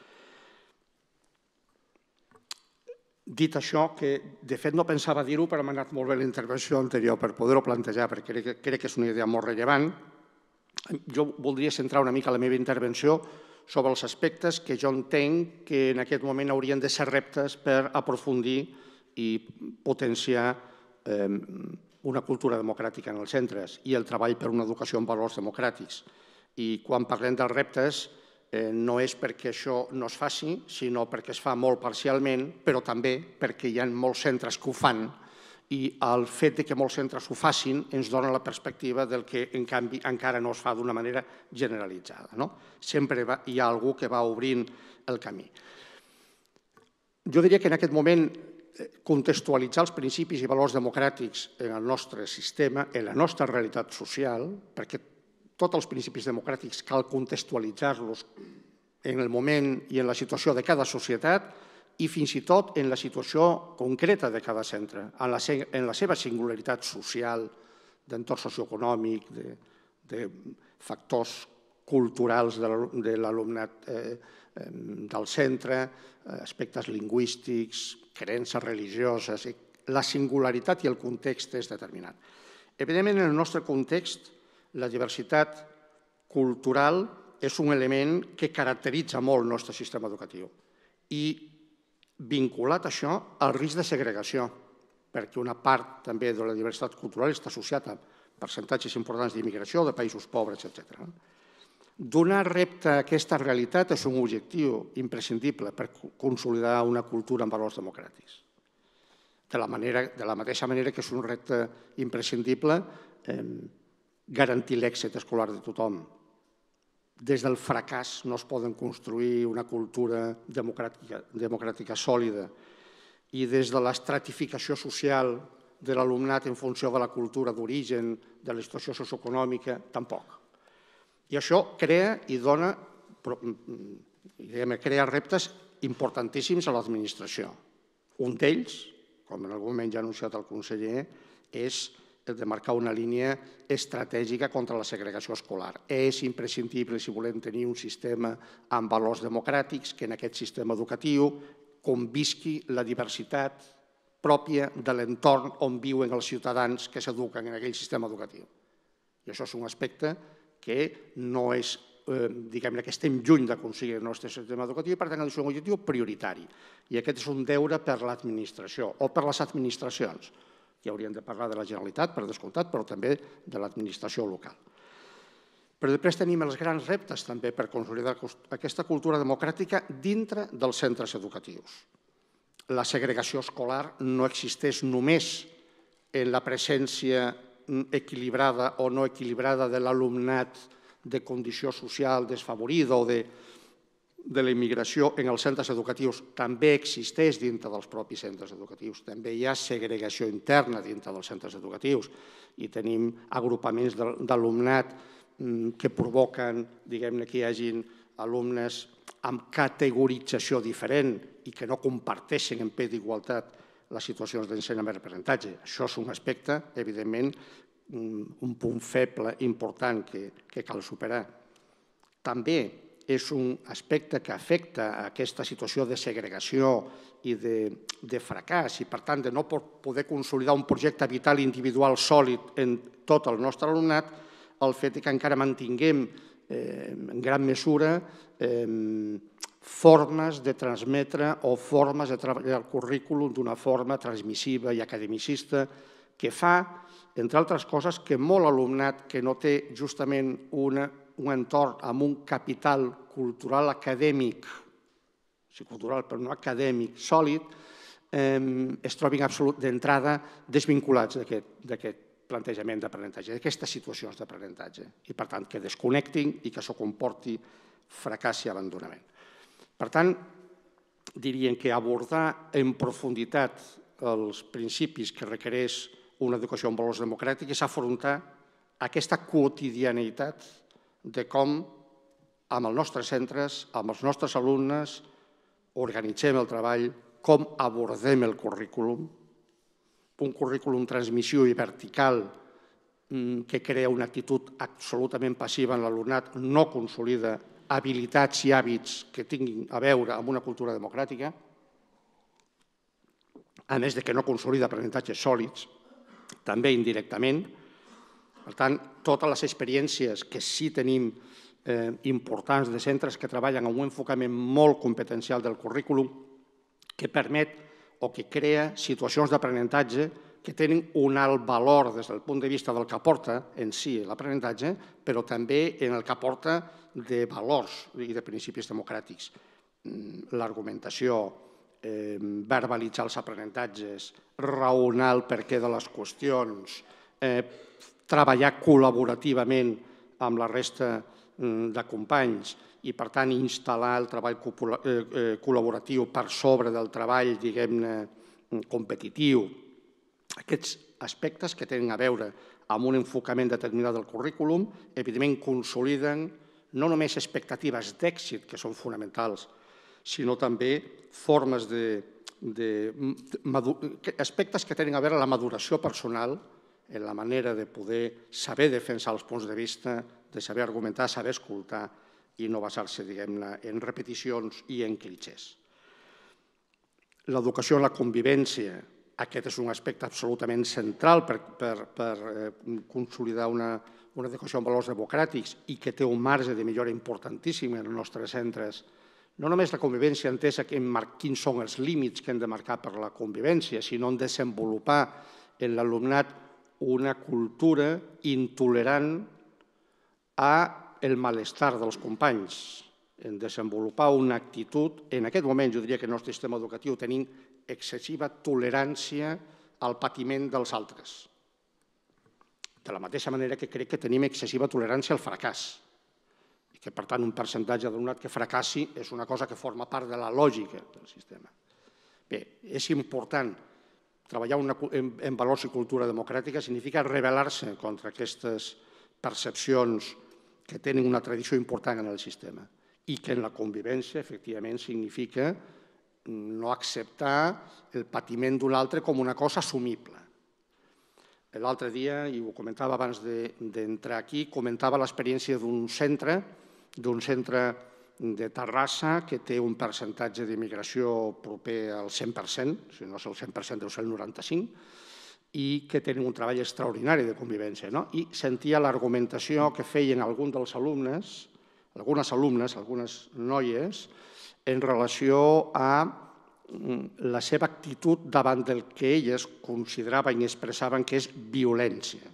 Dit això, que de fet no pensava dir-ho, però m'ha anat molt bé la intervenció anterior per poder-ho plantejar, perquè crec que és una idea molt rellevant, jo voldria centrar una mica la meva intervenció sobre els aspectes que jo entenc que en aquest moment haurien de ser reptes per aprofundir i potenciar una cultura democràtica en els centres i el treball per una educació en valors democràtics. I quan parlem dels reptes no és perquè això no es faci, sinó perquè es fa molt parcialment, però també perquè hi ha molts centres que ho fan i el fet que molts centres ho facin ens dona la perspectiva del que, en canvi, encara no es fa d'una manera generalitzada. Sempre hi ha algú que va obrint el camí. Jo diria que en aquest moment contextualitzar els principis i valors democràtics en el nostre sistema, en la nostra realitat social, perquè tots els principis democràtics cal contextualitzar-los en el moment i en la situació de cada societat i fins i tot en la situació concreta de cada centre, en la seva singularitat social, d'entorn socioeconòmic, de factors culturals de l'alumnat del centre, aspectes lingüístics, creences religioses. La singularitat i el context és determinat. Evidentment, en el nostre context, la diversitat cultural és un element que caracteritza molt el nostre sistema educatiu i vinculat a això al risc de segregació, perquè una part també de la diversitat cultural està associada a percentatges importants d'immigració de països pobres, etcètera. Donar repte a aquesta realitat és un objectiu imprescindible per consolidar una cultura amb valors democràtics. De la, manera, de la mateixa manera que és un repte imprescindible eh, garantir l'èxit escolar de tothom. Des del fracàs no es poden construir una cultura democràtica, democràtica sòlida i des de l'estratificació social de l'alumnat en funció de la cultura d'origen, de la situació socioeconòmica, tampoc. I això crea i dona, diguem, crea reptes importantíssims a l'administració. Un d'ells, com en algun moment ja ha anunciat el conseller, és el de marcar una línia estratègica contra la segregació escolar. És imprescindible, si volem tenir un sistema amb valors democràtics, que en aquest sistema educatiu convisqui la diversitat pròpia de l'entorn on viuen els ciutadans que s'eduquen en aquell sistema educatiu. I això és un aspecte que no és, diguem-ne, que estem lluny d'aconseguir el nostre sistema educatiu i, per tant, és un objectiu prioritari. I aquest és un deure per l'administració o per les administracions, que haurien de parlar de la Generalitat, per descomptat, però també de l'administració local. Però després tenim els grans reptes també per consolidar aquesta cultura democràtica dintre dels centres educatius. La segregació escolar no existeix només en la presència equilibrada o no equilibrada de l'alumnat de condició social desfavorida o de de la immigració en els centres educatius també existeix dintre dels propis centres educatius. També hi ha segregació interna dintre dels centres educatius i tenim agrupaments d'alumnat que provoquen, diguem-ne, que hi hagin alumnes amb categorització diferent i que no comparteixen en peu d'igualtat les situacions d'ensenyament i aprenentatge. Això és un aspecte, evidentment, un punt feble important que cal superar. També és un aspecte que afecta a aquesta situació de segregació i de fracàs i, per tant, de no poder consolidar un projecte vital individual sòlid en tot el nostre alumnat, el fet que encara mantinguem en gran mesura formes de transmetre o formes de treballar el currículum d'una forma transmissiva i academicista que fa, entre altres coses, que molt alumnat que no té justament una un entorn amb un capital cultural acadèmic, sí, cultural però no acadèmic, sòlid, es trobin d'entrada desvinculats d'aquest plantejament d'aprenentatge, d'aquestes situacions d'aprenentatge, i per tant que desconnectin i que això comporti fracàs i abandonament. Per tant, diríem que abordar en profunditat els principis que requereix una educació amb valors democràtics és afrontar aquesta quotidianitat de com amb els nostres centres, amb els nostres alumnes, organitzem el treball, com abordem el currículum, un currículum transmissiu i vertical que crea una actitud absolutament passiva en l'alumnat, no consolida habilitats i hàbits que tinguin a veure amb una cultura democràtica, a més que no consolida aprenentatges sòlids, també indirectament. Per tant, totes les experiències que sí tenim importants de centres que treballen amb un enfocament molt competencial del currículum que permet o que crea situacions d'aprenentatge que tenen un alt valor des del punt de vista del que aporta en si l'aprenentatge, però també en el que aporta de valors i de principis democràtics. L'argumentació, verbalitzar els aprenentatges, raonar el perquè de les qüestions, treballar col·laborativament amb la resta de companys i, per tant, instal·lar el treball col·laboratiu per sobre del treball, diguem-ne, competitiu. Aquests aspectes que tenen a veure amb un enfocament determinat del currículum, evidentment, consoliden no només expectatives d'èxit, que són fonamentals, sinó també formes de... aspectes que tenen a veure amb la maduració personal, en la manera de poder saber defensar els punts de vista, de saber argumentar, saber escoltar i no basar-se, diguem-ne, en repeticions i en clichés. L'educació en la convivència aquest és un aspecte absolutament central per consolidar una educació amb valors democràtics i que té un marge de millora importantíssim en els nostres centres. No només la convivència entesa quins són els límits que hem de marcar per la convivència, sinó en desenvolupar en l'alumnat una cultura intolerant al malestar dels companys, en desenvolupar una actitud. En aquest moment jo diria que el nostre sistema educatiu tenim excessiva tolerància al patiment dels altres. De la mateixa manera que crec que tenim excessiva tolerància al fracàs. I que, per tant, un percentatge d'alumnat que fracassi és una cosa que forma part de la lògica del sistema. Bé, és important treballar en valors i cultura democràtica, significa rebel·lar-se contra aquestes percepcions que tenen una tradició important en el sistema i que en la convivència, efectivament, significa no acceptar el patiment d'un altre com una cosa assumible. L'altre dia, i ho comentava abans d'entrar aquí, comentava l'experiència d'un centre, d'un centre de Terrassa que té un percentatge d'immigració proper al cent per cent, si no és el cent per cent deu ser el noranta-cinc, i que tenen un treball extraordinari de convivència. I sentia l'argumentació que feien alguns dels alumnes, algunes alumnes, algunes noies, en relació a la seva actitud davant del que elles consideraven i expressaven que és violència.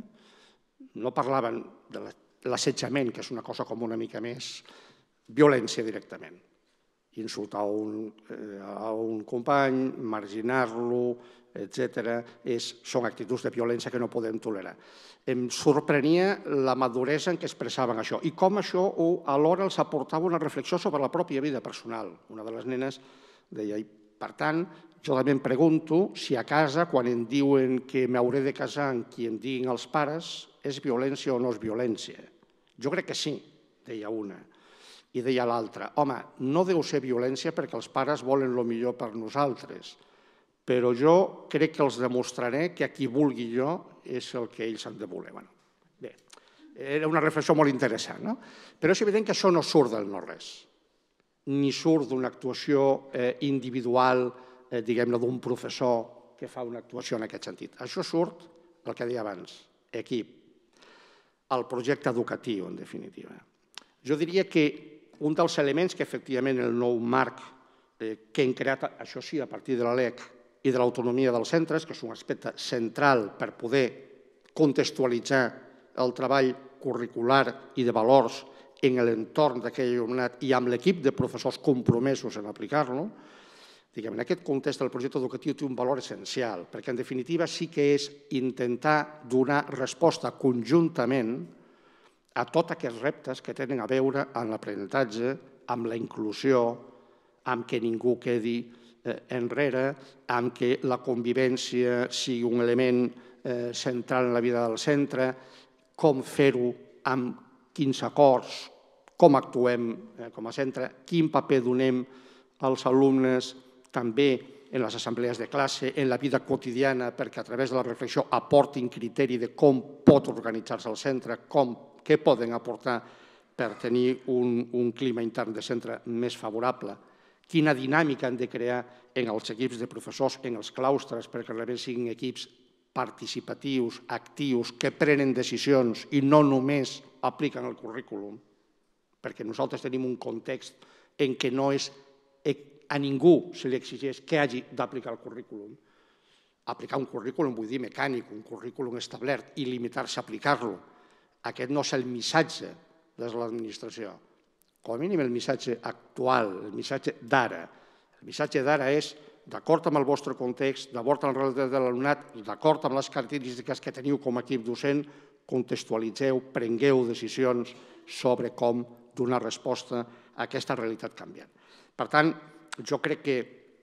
No parlaven de l'assetjament, que és una cosa com una mica més violència directament. Insultar a un company, marginar-lo, etcètera, són actituds de violència que no podem tolerar. Em sorprenia la maduresa en què expressaven això i com això alhora els aportava una reflexió sobre la pròpia vida personal. Una de les nenes deia, i per tant, jo també em pregunto si a casa, quan em diuen que m'hauré de casar amb qui em diguin els pares, és violència o no és violència. Jo crec que sí, deia una. I deia l'altra, home, no deu ser violència perquè els pares volen el millor per nosaltres, però jo crec que els demostraré que a qui vulgui jo és el que ells han de voler. Bé, era una reflexió molt interessant, no? Però és evident que això no surt del no-res, ni surt d'una actuació individual, diguem-ne, d'un professor que fa una actuació en aquest sentit. Això surt, el que deia abans, equip, el projecte educatiu, en definitiva. Jo diria que un dels elements que efectivament el nou marc que hem creat, això sí, a partir de la lec i de l'autonomia dels centres, que és un aspecte central per poder contextualitzar el treball curricular i de valors en l'entorn d'aquell alumnat i amb l'equip de professors compromesos en aplicar-lo, en aquest context el projecte educatiu té un valor essencial, perquè en definitiva sí que és intentar donar resposta conjuntament a tots aquests reptes que tenen a veure amb l'aprenentatge, amb la inclusió, amb que ningú quedi enrere, amb que la convivència sigui un element central en la vida del centre, com fer-ho, amb quins acords, com actuem com a centre, quin paper donem als alumnes també en les assemblees de classe, en la vida quotidiana, perquè a través de la reflexió aportin criteri de com pot organitzar-se el centre, què poden aportar per tenir un clima intern de centre més favorable, quina dinàmica han de crear en els equips de professors, en els claustres, perquè realment siguin equips participatius, actius, que prenen decisions i no només apliquen el currículum, perquè nosaltres tenim un context en què no és a ningú se li exigeix que hagi d'aplicar el currículum. Aplicar un currículum vull dir mecànic, un currículum establert i limitar-se a aplicar-lo. Aquest no és el missatge de l'administració. Com a mínim el missatge actual, el missatge d'ara. El missatge d'ara és, d'acord amb el vostre context, d'acord amb la realitat de l'alumnat, d'acord amb les característiques que teniu com a equip docent, contextualitzeu, prengueu decisions sobre com donar resposta a aquesta realitat canviant. Per tant, jo crec que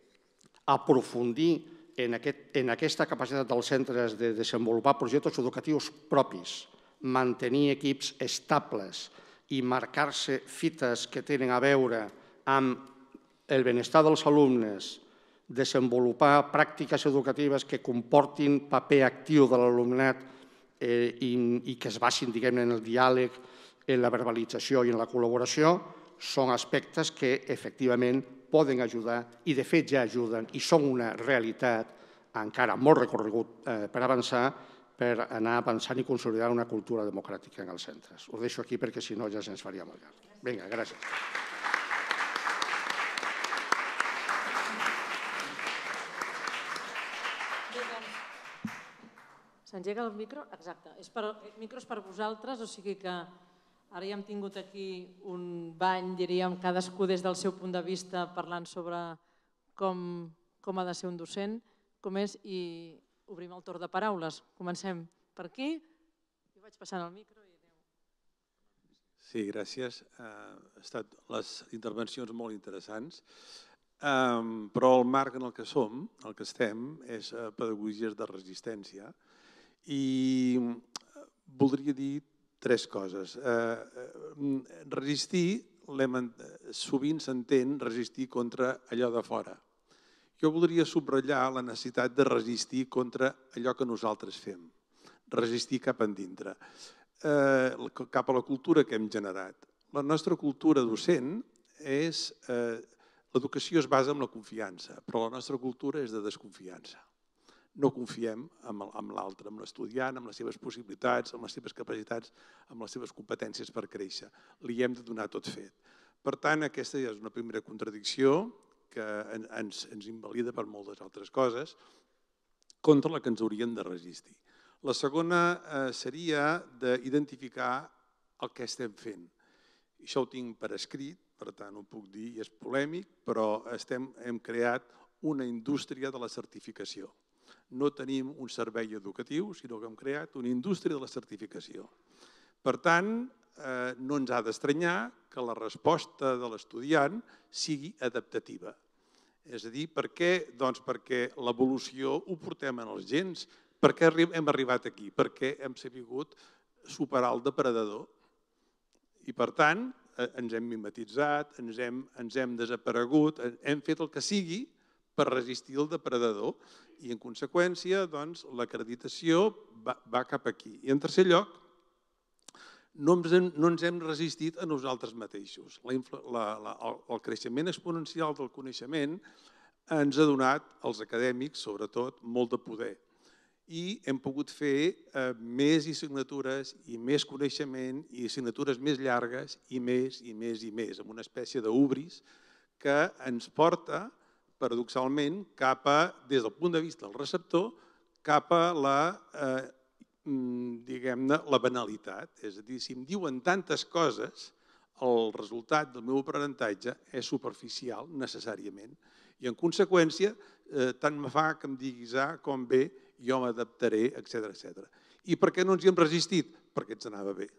aprofundir en aquesta capacitat dels centres de desenvolupar projectes educatius propis, mantenir equips estables i marcar-se fites que tenen a veure amb el benestar dels alumnes, desenvolupar pràctiques educatives que comportin paper actiu de l'alumnat i que es basin, diguem-ne, en el diàleg, en la verbalització i en la col·laboració, són aspectes que efectivament poden ajudar i de fet ja ajuden i són una realitat encara molt recorregut per avançar, per anar avançant i consolidar una cultura democràtica en els centres. Ho deixo aquí perquè si no ja se'ns faria molt llarg. Vinga, gràcies. S'engega el micro? Exacte. El micro és per vosaltres, o sigui que ara ja hem tingut aquí un bany, diríem, cadascú des del seu punt de vista parlant sobre com ha de ser un docent, com és, i obrim el torn de paraules. Comencem per aquí. Jo vaig passant el micro. Sí, gràcies. Han estat les intervencions molt interessants, però el marc en el que som, el que estem, és pedagogies de resistència. I voldria dir tres coses. Resistir, sovint s'entén resistir contra allò de fora. Jo voldria subratllar la necessitat de resistir contra allò que nosaltres fem, resistir cap endintre, cap a la cultura que hem generat. La nostra cultura docent és... L'educació es basa en la confiança, però la nostra cultura és de desconfiança. No confiem en l'altre, en l'estudiant, en les seves possibilitats, en les seves capacitats, en les seves competències per créixer. Li hem de donar tot fet. Per tant, aquesta ja és una primera contradicció que ens invalida per moltes altres coses, contra la que ens hauríem de resistir. La segona seria d'identificar el que estem fent. Això ho tinc per escrit, per tant ho puc dir i és polèmic, però hem creat una indústria de la certificació. No tenim un servei educatiu, sinó que hem creat una indústria de la certificació. Per tant, no ens ha d'estranyar que la resposta de l'estudiant sigui adaptativa. És a dir, per què? Doncs perquè l'evolució ho portem en els gens. Per què hem arribat aquí? Perquè hem sabut superar el depredador. I per tant, ens hem mimetitzat, ens hem desaparegut, hem fet el que sigui per resistir el depredador i, en conseqüència, l'acreditació va cap aquí. I, en tercer lloc, no ens hem resistit a nosaltres mateixos. El creixement exponencial del coneixement ens ha donat, als acadèmics, sobretot, molt de poder. I hem pogut fer més assignatures i més coneixement i assignatures més llargues i més i més i més, amb una espècie d'ubris que ens porta, paradoxalment, cap a, des del punt de vista del receptor, cap a la, diguem-ne, la banalitat. És a dir, si em diuen tantes coses, el resultat del meu aprenentatge és superficial, necessàriament. I, en conseqüència, tant me fa que em diguis A com B, jo m'adaptaré, etcètera, etcètera. I per què no ens hi hem resistit? Perquè ens anava bé.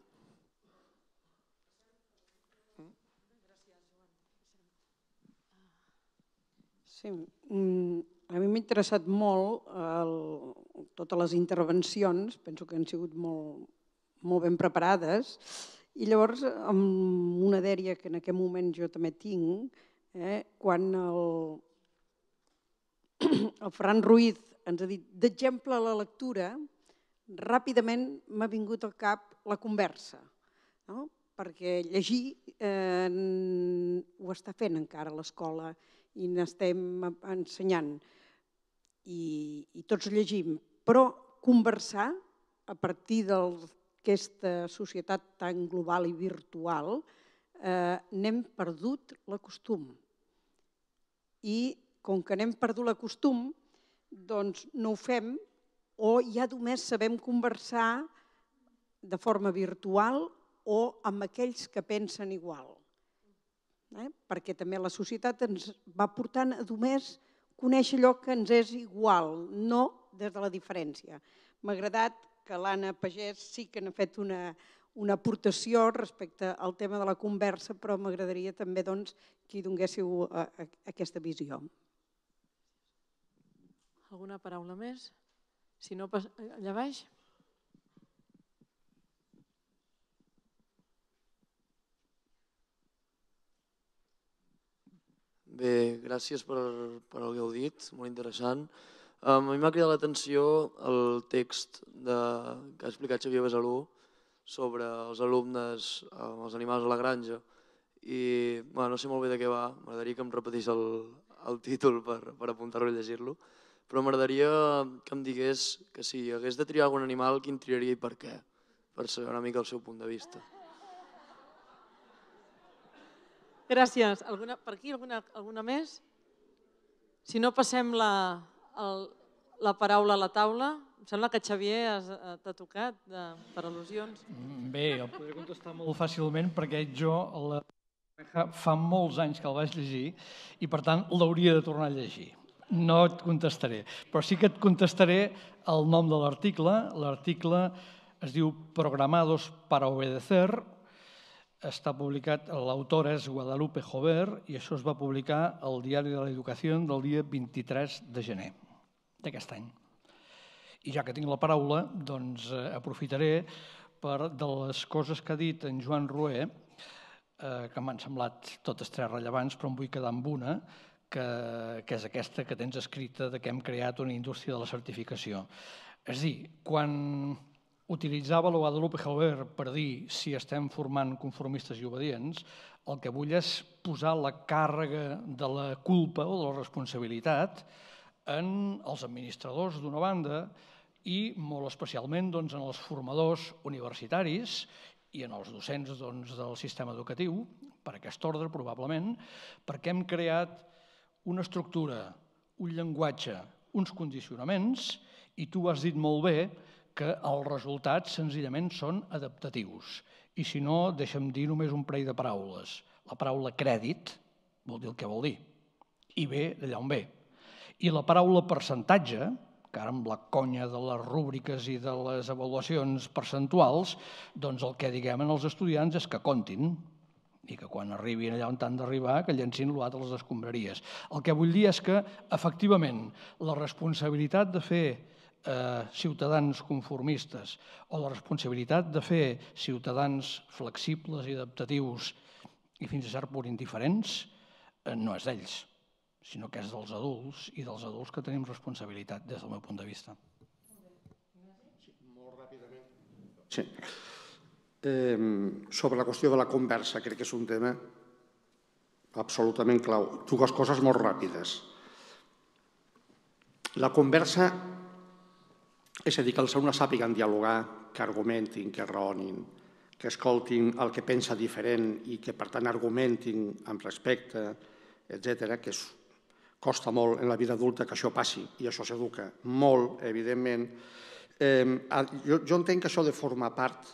Sí, a mi m'ha interessat molt totes les intervencions, penso que han sigut molt ben preparades, i llavors, amb una dèria que en aquest moment jo també tinc, quan el Ferran Ruiz ens ha dit d'exemple a la lectura, ràpidament m'ha vingut al cap la conversa, perquè llegir ho està fent encara a l'escola i n'estem ensenyant i tots llegim, però conversar a partir d'aquesta societat tan global i virtual n'hem perdut el costum. I com que n'hem perdut el costum, doncs no ho fem o ja només sabem conversar de forma virtual o amb aquells que pensen igual. Perquè també la societat ens va portant a només conèixer allò que ens és igual, no des de la diferència. M'ha agradat que l'Anna Pagès sí que n'ha fet una aportació respecte al tema de la conversa, però m'agradaria també que hi donguéssiu aquesta visió. Alguna paraula més? Si no, allà baix. Bé, gràcies per el que heu dit, molt interessant. A mi m'ha cridat l'atenció el text que ha explicat Xavier Besalú sobre els alumnes, els animals a la granja. I no sé molt bé de què va, m'agradaria que em repetís el títol per apuntar-lo i llegir-lo. però m'agradaria que em digués que si hagués de triar algun animal, quin triaria i per què, per saber una mica el seu punt de vista. Gràcies. Per aquí alguna més? Si no, passem la paraula a la taula. Em sembla que Xavier t'ha tocat per al·lusions. Bé, el podré contestar molt fàcilment perquè jo fa molts anys que el vaig llegir i per tant l'hauria de tornar a llegir. No et contestaré, però sí que et contestaré el nom de l'article. L'article es diu Programados para obedecer. Està publicat, l'autora és Guadalupe Jover i això es va publicar al Diari de l'Educació del dia vint-i-tres de gener d'aquest any. I ja que tinc la paraula, doncs aprofitaré per de les coses que ha dit en Joan Rué, que m'han semblat totes tres rellevants, però em vull quedar amb una, que és aquesta que tens escrita que hem creat una indústria de la certificació. És a dir, quan utilitzava la Guadalupe Jover per dir si estem formant conformistes i obedients, el que vull és posar la càrrega de la culpa o de la responsabilitat en els administradors d'una banda i molt especialment en els formadors universitaris i en els docents del sistema educatiu, per aquest ordre probablement, perquè hem creat una estructura, un llenguatge, uns condicionaments i tu has dit molt bé que els resultats senzillament són adaptatius. I si no, deixa'm dir només un parell de paraules. La paraula crèdit vol dir el que vol dir i ve d'allà on ve. I la paraula percentatge, que ara amb la conya de les rúbriques i de les avaluacions percentuals, doncs el que diguem als estudiants és que comptin i que quan arribin allà on han d'arribar que llencin l'uat a les escombraries. El que vull dir és que, efectivament, la responsabilitat de fer ciutadans conformistes o la responsabilitat de fer ciutadans flexibles i adaptatius i fins a cert punt indiferents no és d'ells, sinó que és dels adults i dels adults que tenim responsabilitat des del meu punt de vista. Molt ràpidament. Sí. Sobre la qüestió de la conversa, crec que és un tema absolutament clau. Dues coses molt ràpides. La conversa, és a dir, que els alumnes sàpiguen dialogar, que argumentin, que raonin, que escoltin el que pensa diferent i que, per tant, argumentin amb respecte, etcètera, que costa molt en la vida adulta que això passi i això s'educa molt, evidentment. Jo entenc que això de formar part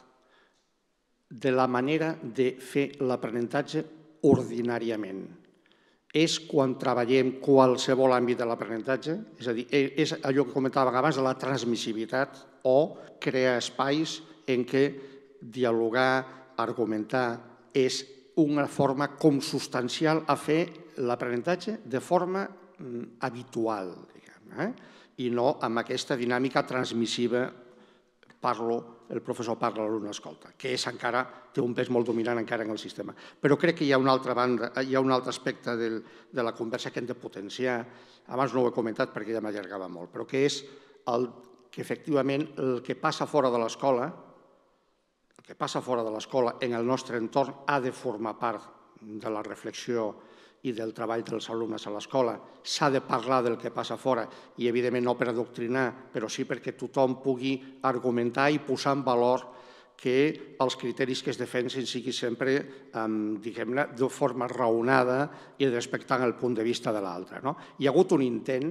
de la manera de fer l'aprenentatge ordinàriament. És quan treballem qualsevol àmbit de l'aprenentatge, és a dir, és allò que comentàvem abans de la transmissivitat o crear espais en què dialogar, argumentar, és una forma consubstancial a fer l'aprenentatge de forma habitual, diguem, i no amb aquesta dinàmica transmissiva, parlo, el professor parla, l'alumne escolta, que és encara, té un pes molt dominant encara en el sistema. Però crec que hi ha una altra banda, hi ha un altre aspecte de la conversa que hem de potenciar, abans no ho he comentat perquè ja m'allargava molt, però que és que efectivament el que passa fora de l'escola, el que passa fora de l'escola en el nostre entorn ha de formar part de la reflexió i del treball dels alumnes a l'escola. S'ha de parlar del que passa fora i, evidentment, no per adoctrinar, però sí perquè tothom pugui argumentar i posar en valor que els criteris que es defensin siguin sempre, diguem-ne, de forma raonada i respectant el punt de vista de l'altre. Hi ha hagut un intent,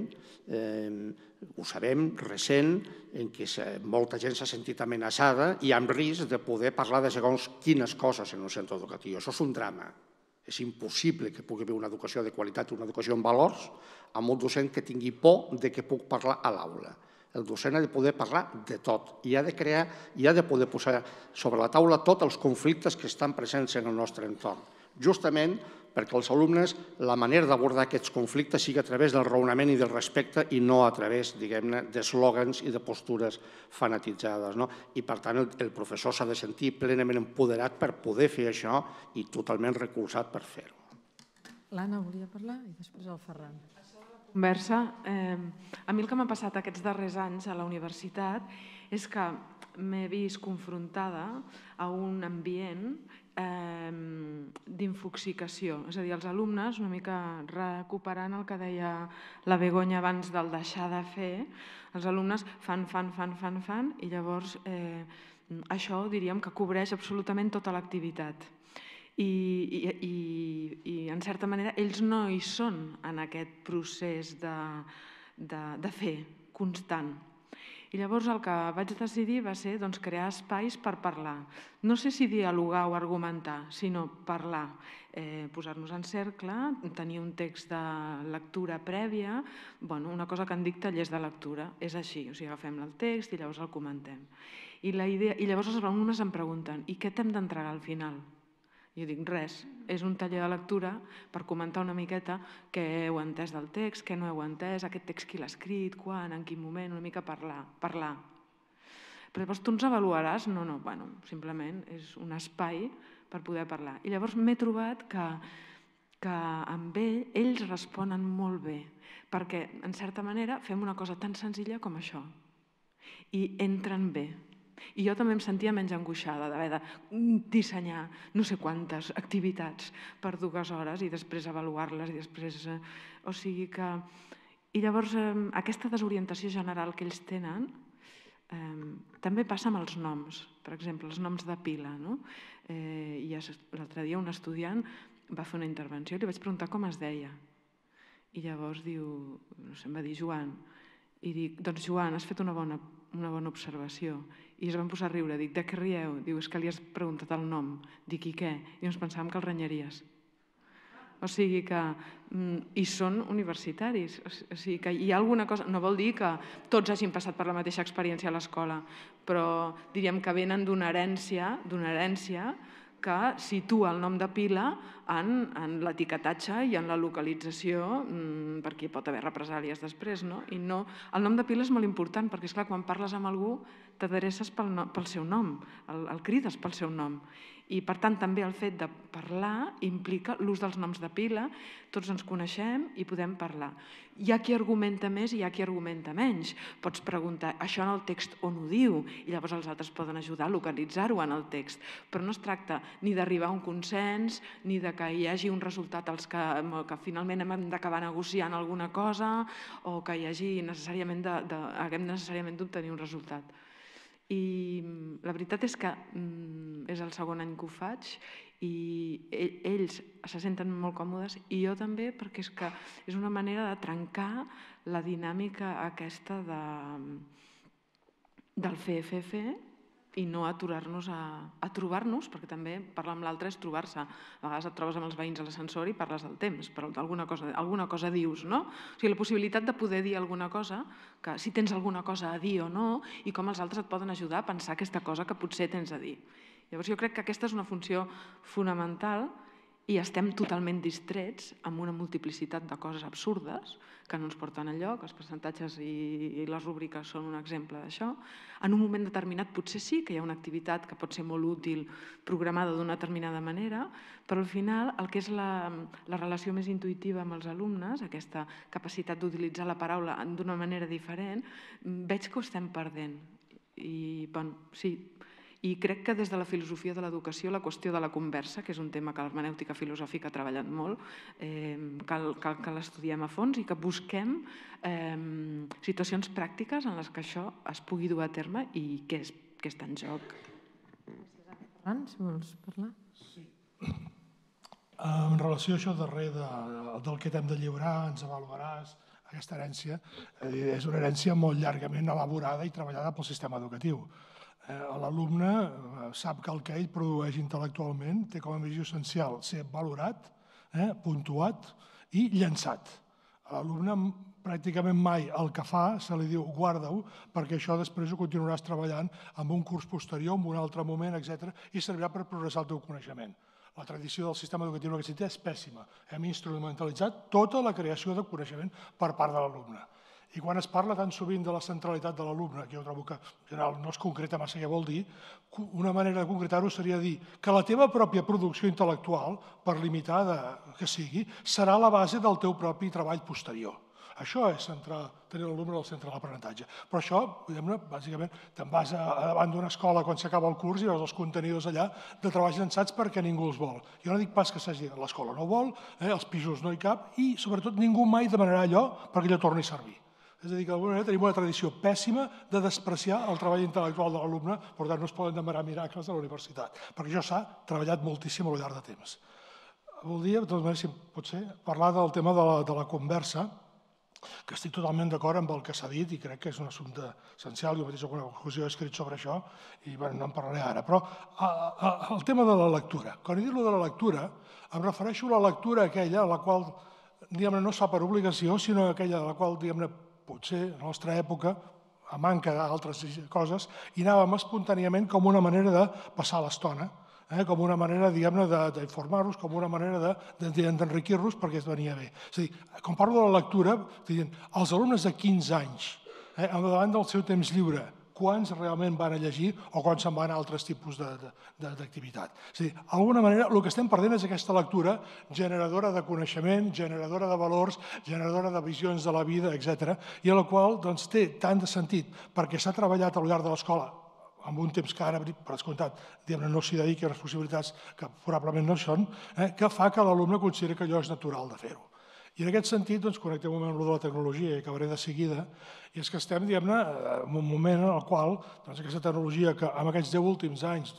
ho sabem, recent, en què molta gent s'ha sentit amenaçada i amb risc de poder parlar de segons quines coses en un centre educatiu. Això és un drama. És impossible que pugui haver una educació de qualitat, una educació amb valors, amb un docent que tingui por de que puc parlar a l'aula. El docent ha de poder parlar de tot i ha de crear i ha de poder posar sobre la taula tots els conflictes que estan presents en el nostre entorn. Justament perquè els alumnes, la manera d'abordar aquests conflictes sigui a través del raonament i del respecte i no a través, diguem-ne, d'eslògans i de postures fanatitzades. I, per tant, el professor s'ha de sentir plenament empoderat per poder fer això i totalment recolzat per fer-ho. L'Anna volia parlar i després el Ferran. Conversa. A mi el que m'ha passat aquests darrers anys a la universitat és que m'he vist confrontada a un ambient d'infoxicació. És a dir, els alumnes, una mica recuperant el que deia la Begoña abans del deixar de fer, els alumnes fan, fan, fan, fan, fan, i llavors això diríem que cobreix absolutament tota l'activitat. I, i, i en certa manera ells no hi són en aquest procés de, de, de fer constant. I llavors el que vaig decidir va ser doncs, crear espais per parlar. No sé si dialogar o argumentar, sinó parlar, eh, posar-nos en cercle, tenir un text de lectura prèvia, bueno, una cosa que en dic tallers de lectura, és així, o sigui, agafem el text i llavors el comentem. I, la idea, i llavors els alumnes em pregunten, i què t'hem d'entregar al final? Jo dic, res, és un taller de lectura per comentar una miqueta què heu entès del text, què no heu entès, aquest text qui l'ha escrit, quan, en quin moment, una mica parlar. parlar. Però llavors tu ens avaluaràs? No, no, bueno, simplement és un espai per poder parlar. I llavors m'he trobat que, que amb ell, ells responen molt bé, perquè, en certa manera, fem una cosa tan senzilla com això. I entren bé. I jo també em sentia menys angoixada d'haver de dissenyar no sé quantes activitats per dues hores i després avaluar-les i després... O sigui que... I llavors aquesta desorientació general que ells tenen també passa amb els noms. Per exemple, els noms de pila. I l'altre dia un estudiant va fer una intervenció i li vaig preguntar com es deia. I llavors diu, no sé, em va dir Joan. I dic, doncs Joan, has fet una bona una bona observació. I es van posar a riure. Dic, de què rieu? Diu, és que li has preguntat el nom. Dic, i què? I ens pensàvem que el renyaries. O sigui que hi són universitaris. O sigui que hi ha alguna cosa... No vol dir que tots hagin passat per la mateixa experiència a l'escola, però diríem que venen d'una herència, d'una herència que situa el nom de pila en l'etiquetatge i en la localització, perquè hi pot haver represàlies després. El nom de pila és molt important, perquè és clar, quan parles amb algú t'adreces pel seu nom, el crides pel seu nom. I per tant també el fet de parlar implica l'ús dels noms de pila, tots ens coneixem i podem parlar. Hi ha qui argumenta més i hi ha qui argumenta menys. Pots preguntar, això en el text on ho diu? I llavors els altres poden ajudar a localitzar-ho en el text. Però no es tracta ni d'arribar a un consens, ni de que hi hagi un resultat que finalment hem d'acabar negociant alguna cosa o que hi hagi necessàriament haguem necessàriament d'obtenir un resultat. I la veritat és que és el segon any que ho faig i ells se senten molt còmodes i jo també, perquè és que és una manera de trencar la dinàmica aquesta del fer, fer, fer i no aturar-nos a trobar-nos, perquè també parlar amb l'altre és trobar-se. A vegades et trobes amb els veïns a l'ascensor i parles del temps, però alguna cosa dius, no? O sigui, la possibilitat de poder dir alguna cosa, que si tens alguna cosa a dir o no, i com els altres et poden ajudar a pensar aquesta cosa que potser tens a dir. Llavors jo crec que aquesta és una funció fonamental i estem totalment distrets amb una multiplicitat de coses absurdes que no ens porten enlloc, els percentatges i les rúbriques són un exemple d'això. En un moment determinat potser sí que hi ha una activitat que pot ser molt útil programada d'una determinada manera, però al final el que és la relació més intuïtiva amb els alumnes, aquesta capacitat d'utilitzar la paraula d'una manera diferent, veig que ho estem perdent. I, bueno, sí, i crec que des de la filosofia de l'educació la qüestió de la conversa, que és un tema que l'hermenèutica filosòfica ha treballat molt, cal que l'estudiem a fons i que busquem situacions pràctiques en les que això es pugui dur a terme i què està en joc. Ferran, si vols parlar. Sí. En relació a això darrer del que t'hem de lliurar, ens avaluaràs, aquesta herència, és una herència molt llargament elaborada i treballada pel sistema educatiu. L'alumne sap que el que ell produeix intel·lectualment té com a missió essencial ser valorat, puntuat i llançat. A l'alumne pràcticament mai el que fa se li diu guarda-ho perquè això després ho continuaràs treballant en un curs posterior, en un altre moment, etcètera, i servirà per progressar el teu coneixement. La tradició del sistema educatiu en aquest sentit és pèssima. Hem instrumentalitzat tota la creació de coneixement per part de l'alumne. I quan es parla tan sovint de la centralitat de l'alumne, que jo trobo que en general no es concreta massa què vol dir, una manera de concretar-ho seria dir que la teva pròpia producció intel·lectual, per limitada que sigui, serà la base del teu propi treball posterior. Això és tenir l'alumne al centre de l'aprenentatge. Però això, bàsicament, te'n vas davant d'una escola quan s'acaba el curs i veus els contenidors allà de treballs llançats perquè ningú els vol. Jo no dic pas que s'hagi dit, l'escola no vol, els pisos no hi cap i, sobretot, ningú mai demanarà allò perquè allò torni a servir. És a dir, que d'alguna manera tenim una tradició pèssima de despreciar el treball intel·lectual de l'alumne, per tant no es poden demanar miracles a la universitat, perquè això s'ha treballat moltíssim a lo llarg de temps. Voldria, de totes maneres, si pot ser, parlar del tema de la conversa, que estic totalment d'acord amb el que s'ha dit i crec que és un assumpte essencial. Jo mateix alguna conclusió he escrit sobre això i no en parlaré ara. Però el tema de la lectura. Quan he dit de la lectura, em refereixo a la lectura aquella a la qual no es fa per obligació, sinó aquella a la qual potser a la nostra època, a manca d'altres coses, hi anàvem espontàniament com una manera de passar l'estona, com una manera d'informar-nos, com una manera d'enriquir-nos perquè es venia bé. És a dir, quan parlo de la lectura, els alumnes de quinze anys, davant del seu temps lliure, quants realment van a llegir o quants se'n van a altres tipus d'activitat. És a dir, d'alguna manera, el que estem perdent és aquesta lectura generadora de coneixement, generadora de valors, generadora de visions de la vida, etcètera, i a la qual té tant de sentit perquè s'ha treballat al llarg de l'escola amb un temps que ara, per descomptat, no s'hi dediqui a les possibilitats que probablement no són, que fa que l'alumne consideri que allò és natural de fer-ho. I en aquest sentit, connectem un moment amb la tecnologia i acabaré de seguida, i és que estem, diguem-ne, en un moment en el qual aquesta tecnologia que en aquests deu últims anys,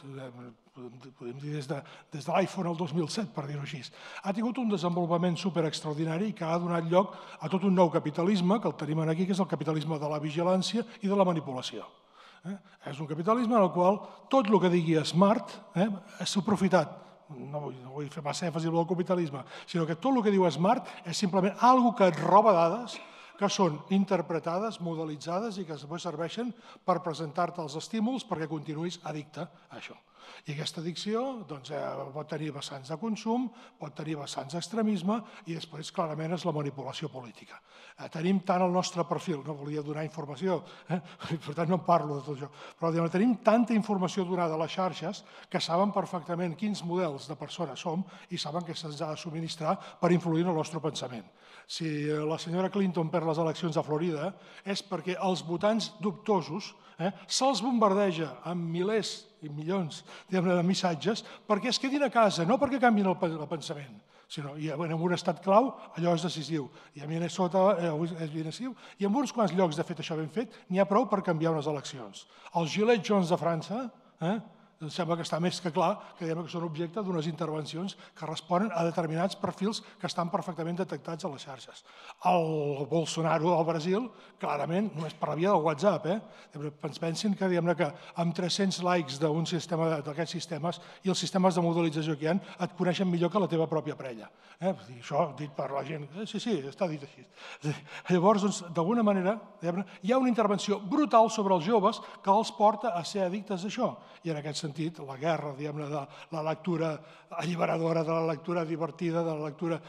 podem dir des de l'iPhone al dos mil set, per dir-ho així, ha tingut un desenvolupament superextraordinari que ha donat lloc a tot un nou capitalisme, que el tenim aquí, que és el capitalisme de la vigilància i de la manipulació. És un capitalisme en el qual tot el que digui smart és aprofitat. No vull fer massa èmfasi en el capitalisme, sinó que tot el que diu smart és simplement una cosa que et roba dades que són interpretades, modelitzades i que després serveixen per presentar-te els estímuls perquè continuïs addicte a això. I aquesta addicció pot tenir vessants de consum, pot tenir vessants d'extremisme i després clarament és la manipulació política. Tenim tant el nostre perfil, no volia donar informació, per tant no en parlo de tot això, però tenim tanta informació donada a les xarxes que saben perfectament quins models de persones som i saben que se'ns ha de subministrar per influir en el nostre pensament. Si la senyora Clinton perd les eleccions a Florida és perquè els votants dubtosos se'ls bombardeja amb milers i milions de missatges perquè es quedin a casa, no perquè canviïn el pensament, sinó que en un estat clau allò és decisiu, i a Minnesota és decisiu, i en uns quants llocs, de fet, això ben fet, n'hi ha prou per canviar unes eleccions. Els Gilets jaunes de França, em sembla que està més que clar que són objecte d'unes intervencions que responen a determinats perfils que estan perfectament detectats a les xarxes. El Bolsonaro al Brasil, clarament, només per la via del WhatsApp. Pensin que amb tres-cents likes d'un sistema d'aquests sistemes i els sistemes de modelització que hi ha et coneixen millor que la teva pròpia parella. Això dit per la gent. Sí, sí, està dit així. Llavors, d'alguna manera, hi ha una intervenció brutal sobre els joves que els porta a ser addictes a això. I en aquest sentit, la guerra de la lectura alliberadora, de la lectura divertida, de la lectura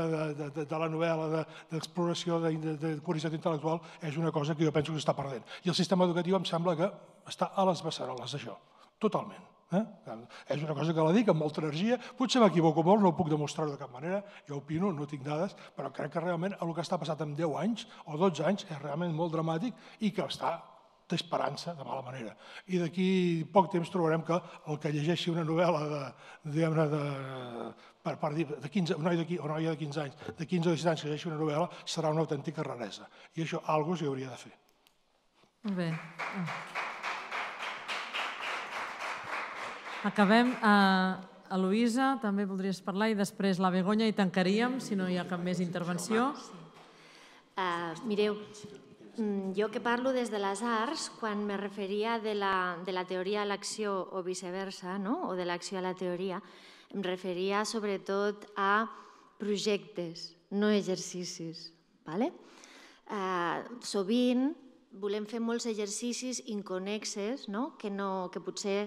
de la novel·la, d'exploració, de curiositat intel·lectual, és una cosa que jo penso que s'està perdent. I el sistema educatiu em sembla que està a les beceroles, això, totalment. És una cosa que la dic amb molta energia, potser m'equivoco molt, no ho puc demostrar de cap manera, jo opino, no tinc dades, però crec que realment el que està passat en deu anys o dotze anys és realment molt dramàtic i que està d'esperança, de mala manera. I d'aquí poc temps trobarem que el que llegeixi una novel·la de noia de quinze anys, de quinze o disset anys que llegeixi una novel·la, serà una autèntica raresa. I això, alguna cosa s'hi hauria de fer. Molt bé. Acabem. A Luïsa també voldries parlar i després la Begoña i tancaríem, si no hi ha cap més intervenció. Mireu, jo que parlo des de les arts, quan me referia de la teoria a l'acció o viceversa, o de l'acció a la teoria, em referia sobretot a projectes, no exercicis. Sovint volem fer molts exercicis inconnexes que potser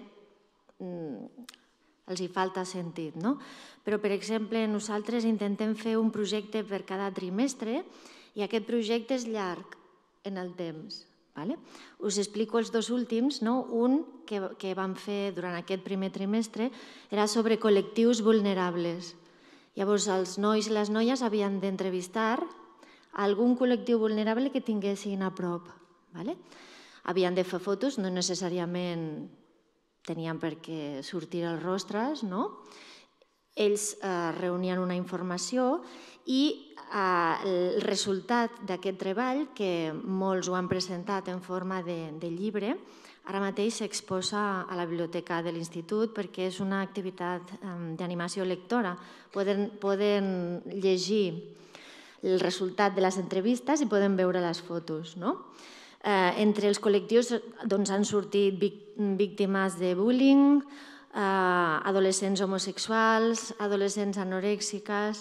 els hi falta sentit. Però, per exemple, nosaltres intentem fer un projecte per cada trimestre i aquest projecte és llarg en el temps. Us explico els dos últims. Un que vam fer durant aquest primer trimestre era sobre col·lectius vulnerables. Llavors, els nois i les noies havien d'entrevistar algun col·lectiu vulnerable que tinguessin a prop. Havien de fer fotos, no necessàriament tenien per què sortir els rostres, no? Ells reunien una informació i el resultat d'aquest treball, que molts ho han presentat en forma de llibre, ara mateix s'exposa a la biblioteca de l'Institut perquè és una activitat d'animació lectora. Poden llegir el resultat de les entrevistes i poden veure les fotos. Entre els col·lectius han sortit víctimes de bullying, adolescents homosexuals, adolescents anorèxiques.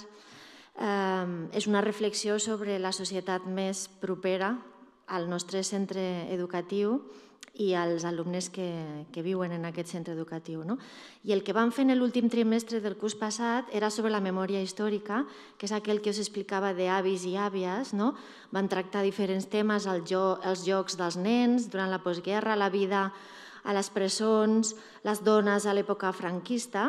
És una reflexió sobre la societat més propera al nostre centre educatiu i als alumnes que viuen en aquest centre educatiu. I el que vam fer en l'últim trimestre del curs passat era sobre la memòria històrica, que és aquell que us explicava d'avis i àvies. Van tractar diferents temes, els jocs dels nens durant la postguerra, la vida a les presons, les dones a l'època franquista,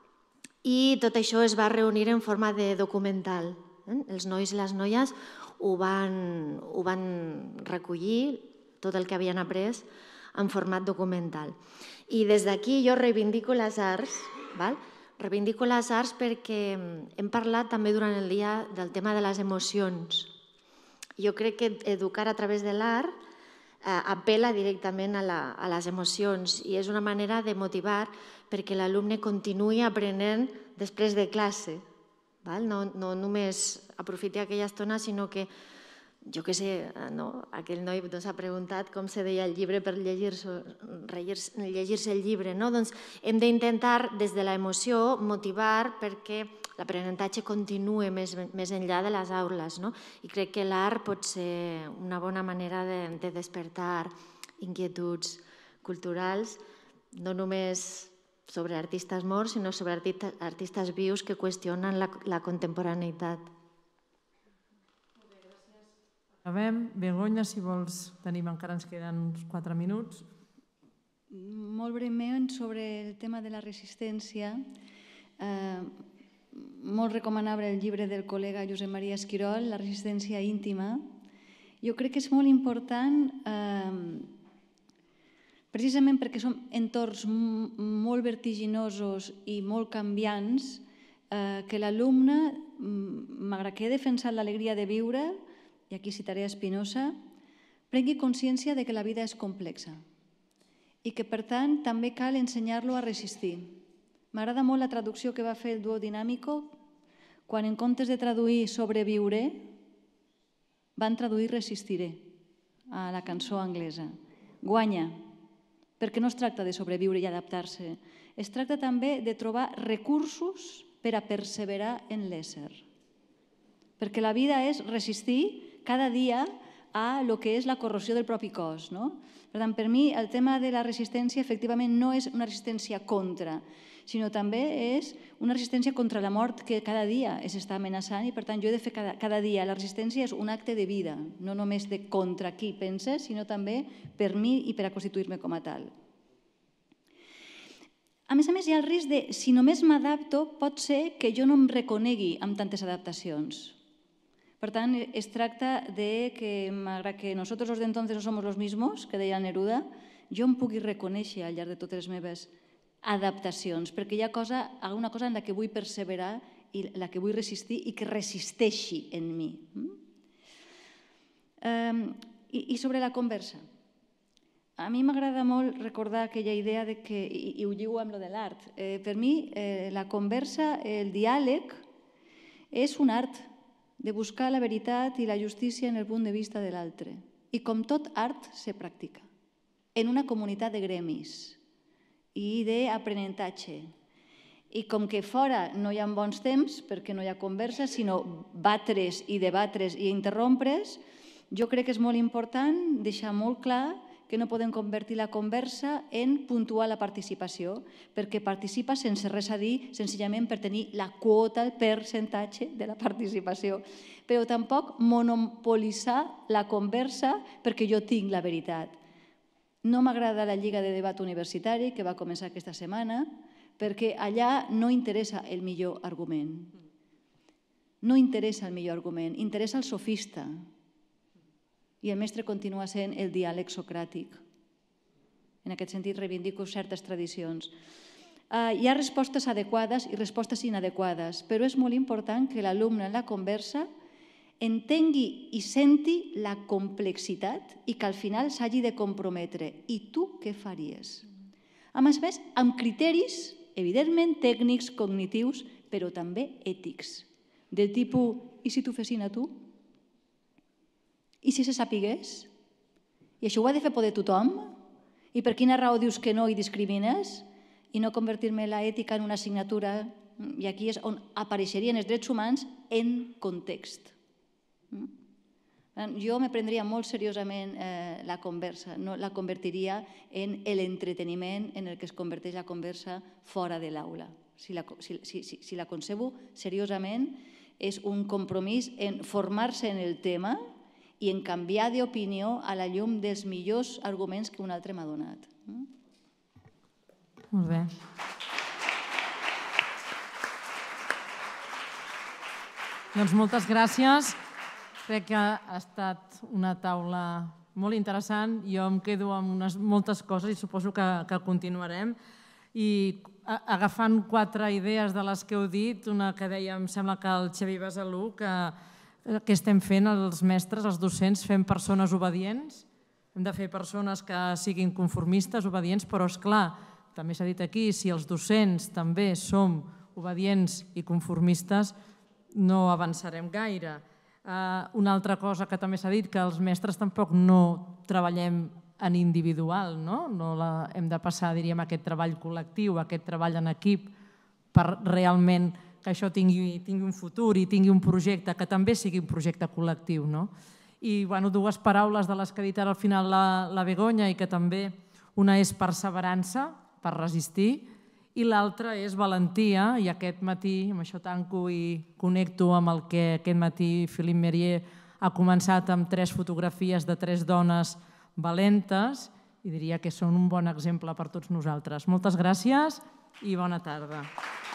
i tot això es va reunir en forma de documental. Els nois i les noies ho van recollir, tot el que havien après, en format documental. I des d'aquí jo reivindico les arts, reivindico les arts perquè hem parlat també durant el dia del tema de les emocions. Jo crec que educar a través de l'art apel·la directament a les emocions i és una manera de motivar perquè l'alumne continuï aprenent després de classe. No només aprofiti aquella estona, sinó que, jo què sé, aquell noi s'ha preguntat com se deia el llibre per llegir-se el llibre. Hem d'intentar, des de l'emoció, motivar perquè l'aprenentatge continuï més enllà de les aules. I crec que l'art pot ser una bona manera de despertar inquietuds culturals, no només sobre artistes morts, sinó sobre artistes vius que qüestionen la contemporaneïtat. Acabem. Begoña, si vols, tenim encara ens queden uns quatre minuts. Molt breument sobre el tema de la resistència. Molt recomanable el llibre del col·lega Josep Maria Esquirol, La resistència íntima. Jo crec que és molt important, precisament perquè són entorns molt vertiginosos i molt canviants, que l'alumne, malgrat que he defensat l'alegria de viure, i aquí citaré a Spinoza, prengui consciència que la vida és complexa i que, per tant, també cal ensenyar-lo a resistir. M'agrada molt la traducció que va fer el Duo Dinámico, quan en comptes de traduir sobreviuré, van traduir resistiré a la cançó anglesa. Guanya, perquè no es tracta de sobreviure i adaptar-se, es tracta també de trobar recursos per a perseverar en l'ésser. Perquè la vida és resistir cada dia a lo que és la corrosió del propi cos. Per tant, per mi, el tema de la resistència efectivament no és una resistència contra, sinó també és una resistència contra la mort que cada dia s'està amenaçant i, per tant, jo he de fer cada dia. La resistència és un acte de vida, no només de contra qui penses, sinó també per mi i per a constituir-me com a tal. A més a més, hi ha el risc de, si només m'adapto, pot ser que jo no em reconegui amb tantes adaptacions. Per tant, es tracta de que, malgrat que nosotros los de entonces no somos los mismos, que deia Neruda, jo em pugui reconèixer al llarg de totes les meves adaptacions, perquè hi ha alguna cosa en la que vull perseverar i la que vull resistir i que resisteixi en mi. I sobre la conversa. A mi m'agrada molt recordar aquella idea de que, i ho lligo amb lo de l'art, per mi la conversa, el diàleg, és un art de buscar la veritat i la justícia en el punt de vista de l'altre. I com tot art, se practica en una comunitat de gremis i d'aprenentatge. I com que fora no hi ha bons temps, perquè no hi ha conversa, sinó batre's i debatre's i interrompre's, jo crec que és molt important deixar molt clar que no podem convertir la conversa en puntuar la participació, perquè participa sense res a dir, senzillament per tenir la quota, el percentatge de la participació. Però tampoc monopolitzar la conversa perquè jo tinc la veritat. No m'agrada la Lliga de Debat Universitari, que va començar aquesta setmana, perquè allà no interessa el millor argument. No interessa el millor argument, interessa el sofista. I el mestre continua sent el diàleg socràtic. En aquest sentit, reivindico certes tradicions. Hi ha respostes adequades i respostes inadequades, però és molt important que l'alumne en la conversa entengui i senti la complexitat i que al final s'hagi de comprometre. I tu què faries? A més a més, amb criteris, evidentment, tècnics, cognitius, però també ètics. Del tipus, i si t'ho fessin a tu? I si se sapigués? I això ho ha de fer poder tothom? I per quina raó dius que no i discrimines? I no convertir-me l'ètica en una assignatura, i aquí és on apareixerien els drets humans en context. Jo me prendria molt seriosament la conversa, no la convertiria en l'entreteniment en el que es converteix la conversa fora de l'aula. Si la concebo seriosament, és un compromís en formar-se en el tema i en canviar d'opinió a la llum dels millors arguments que un altre m'ha donat. Molt bé. Doncs moltes gràcies. Crec que ha estat una taula molt interessant. Jo em quedo amb moltes coses i suposo que continuarem. I agafant quatre idees de les que heu dit, una que deia, em sembla que el Xavier Besalú, que estem fent els mestres, els docents, fem persones obedients. Hem de fer persones que siguin conformistes, obedients, però és clar, també s'ha dit aquí, si els docents també som obedients i conformistes, no avançarem gaire. Una altra cosa que també s'ha dit, que els mestres tampoc no treballem en individual, no? No hem de passar, diríem, a aquest treball col·lectiu, a aquest treball en equip, per realment que això tingui un futur i tingui un projecte, que també sigui un projecte col·lectiu, no? I dues paraules de les que ha dit ara al final la Begoña i que també una és perseverança, per resistir, i l'altra és valentia, i aquest matí, amb això tanco i connecto amb el que aquest matí Philippe Mérier ha començat amb tres fotografies de tres dones valentes, i diria que són un bon exemple per tots nosaltres. Moltes gràcies i bona tarda.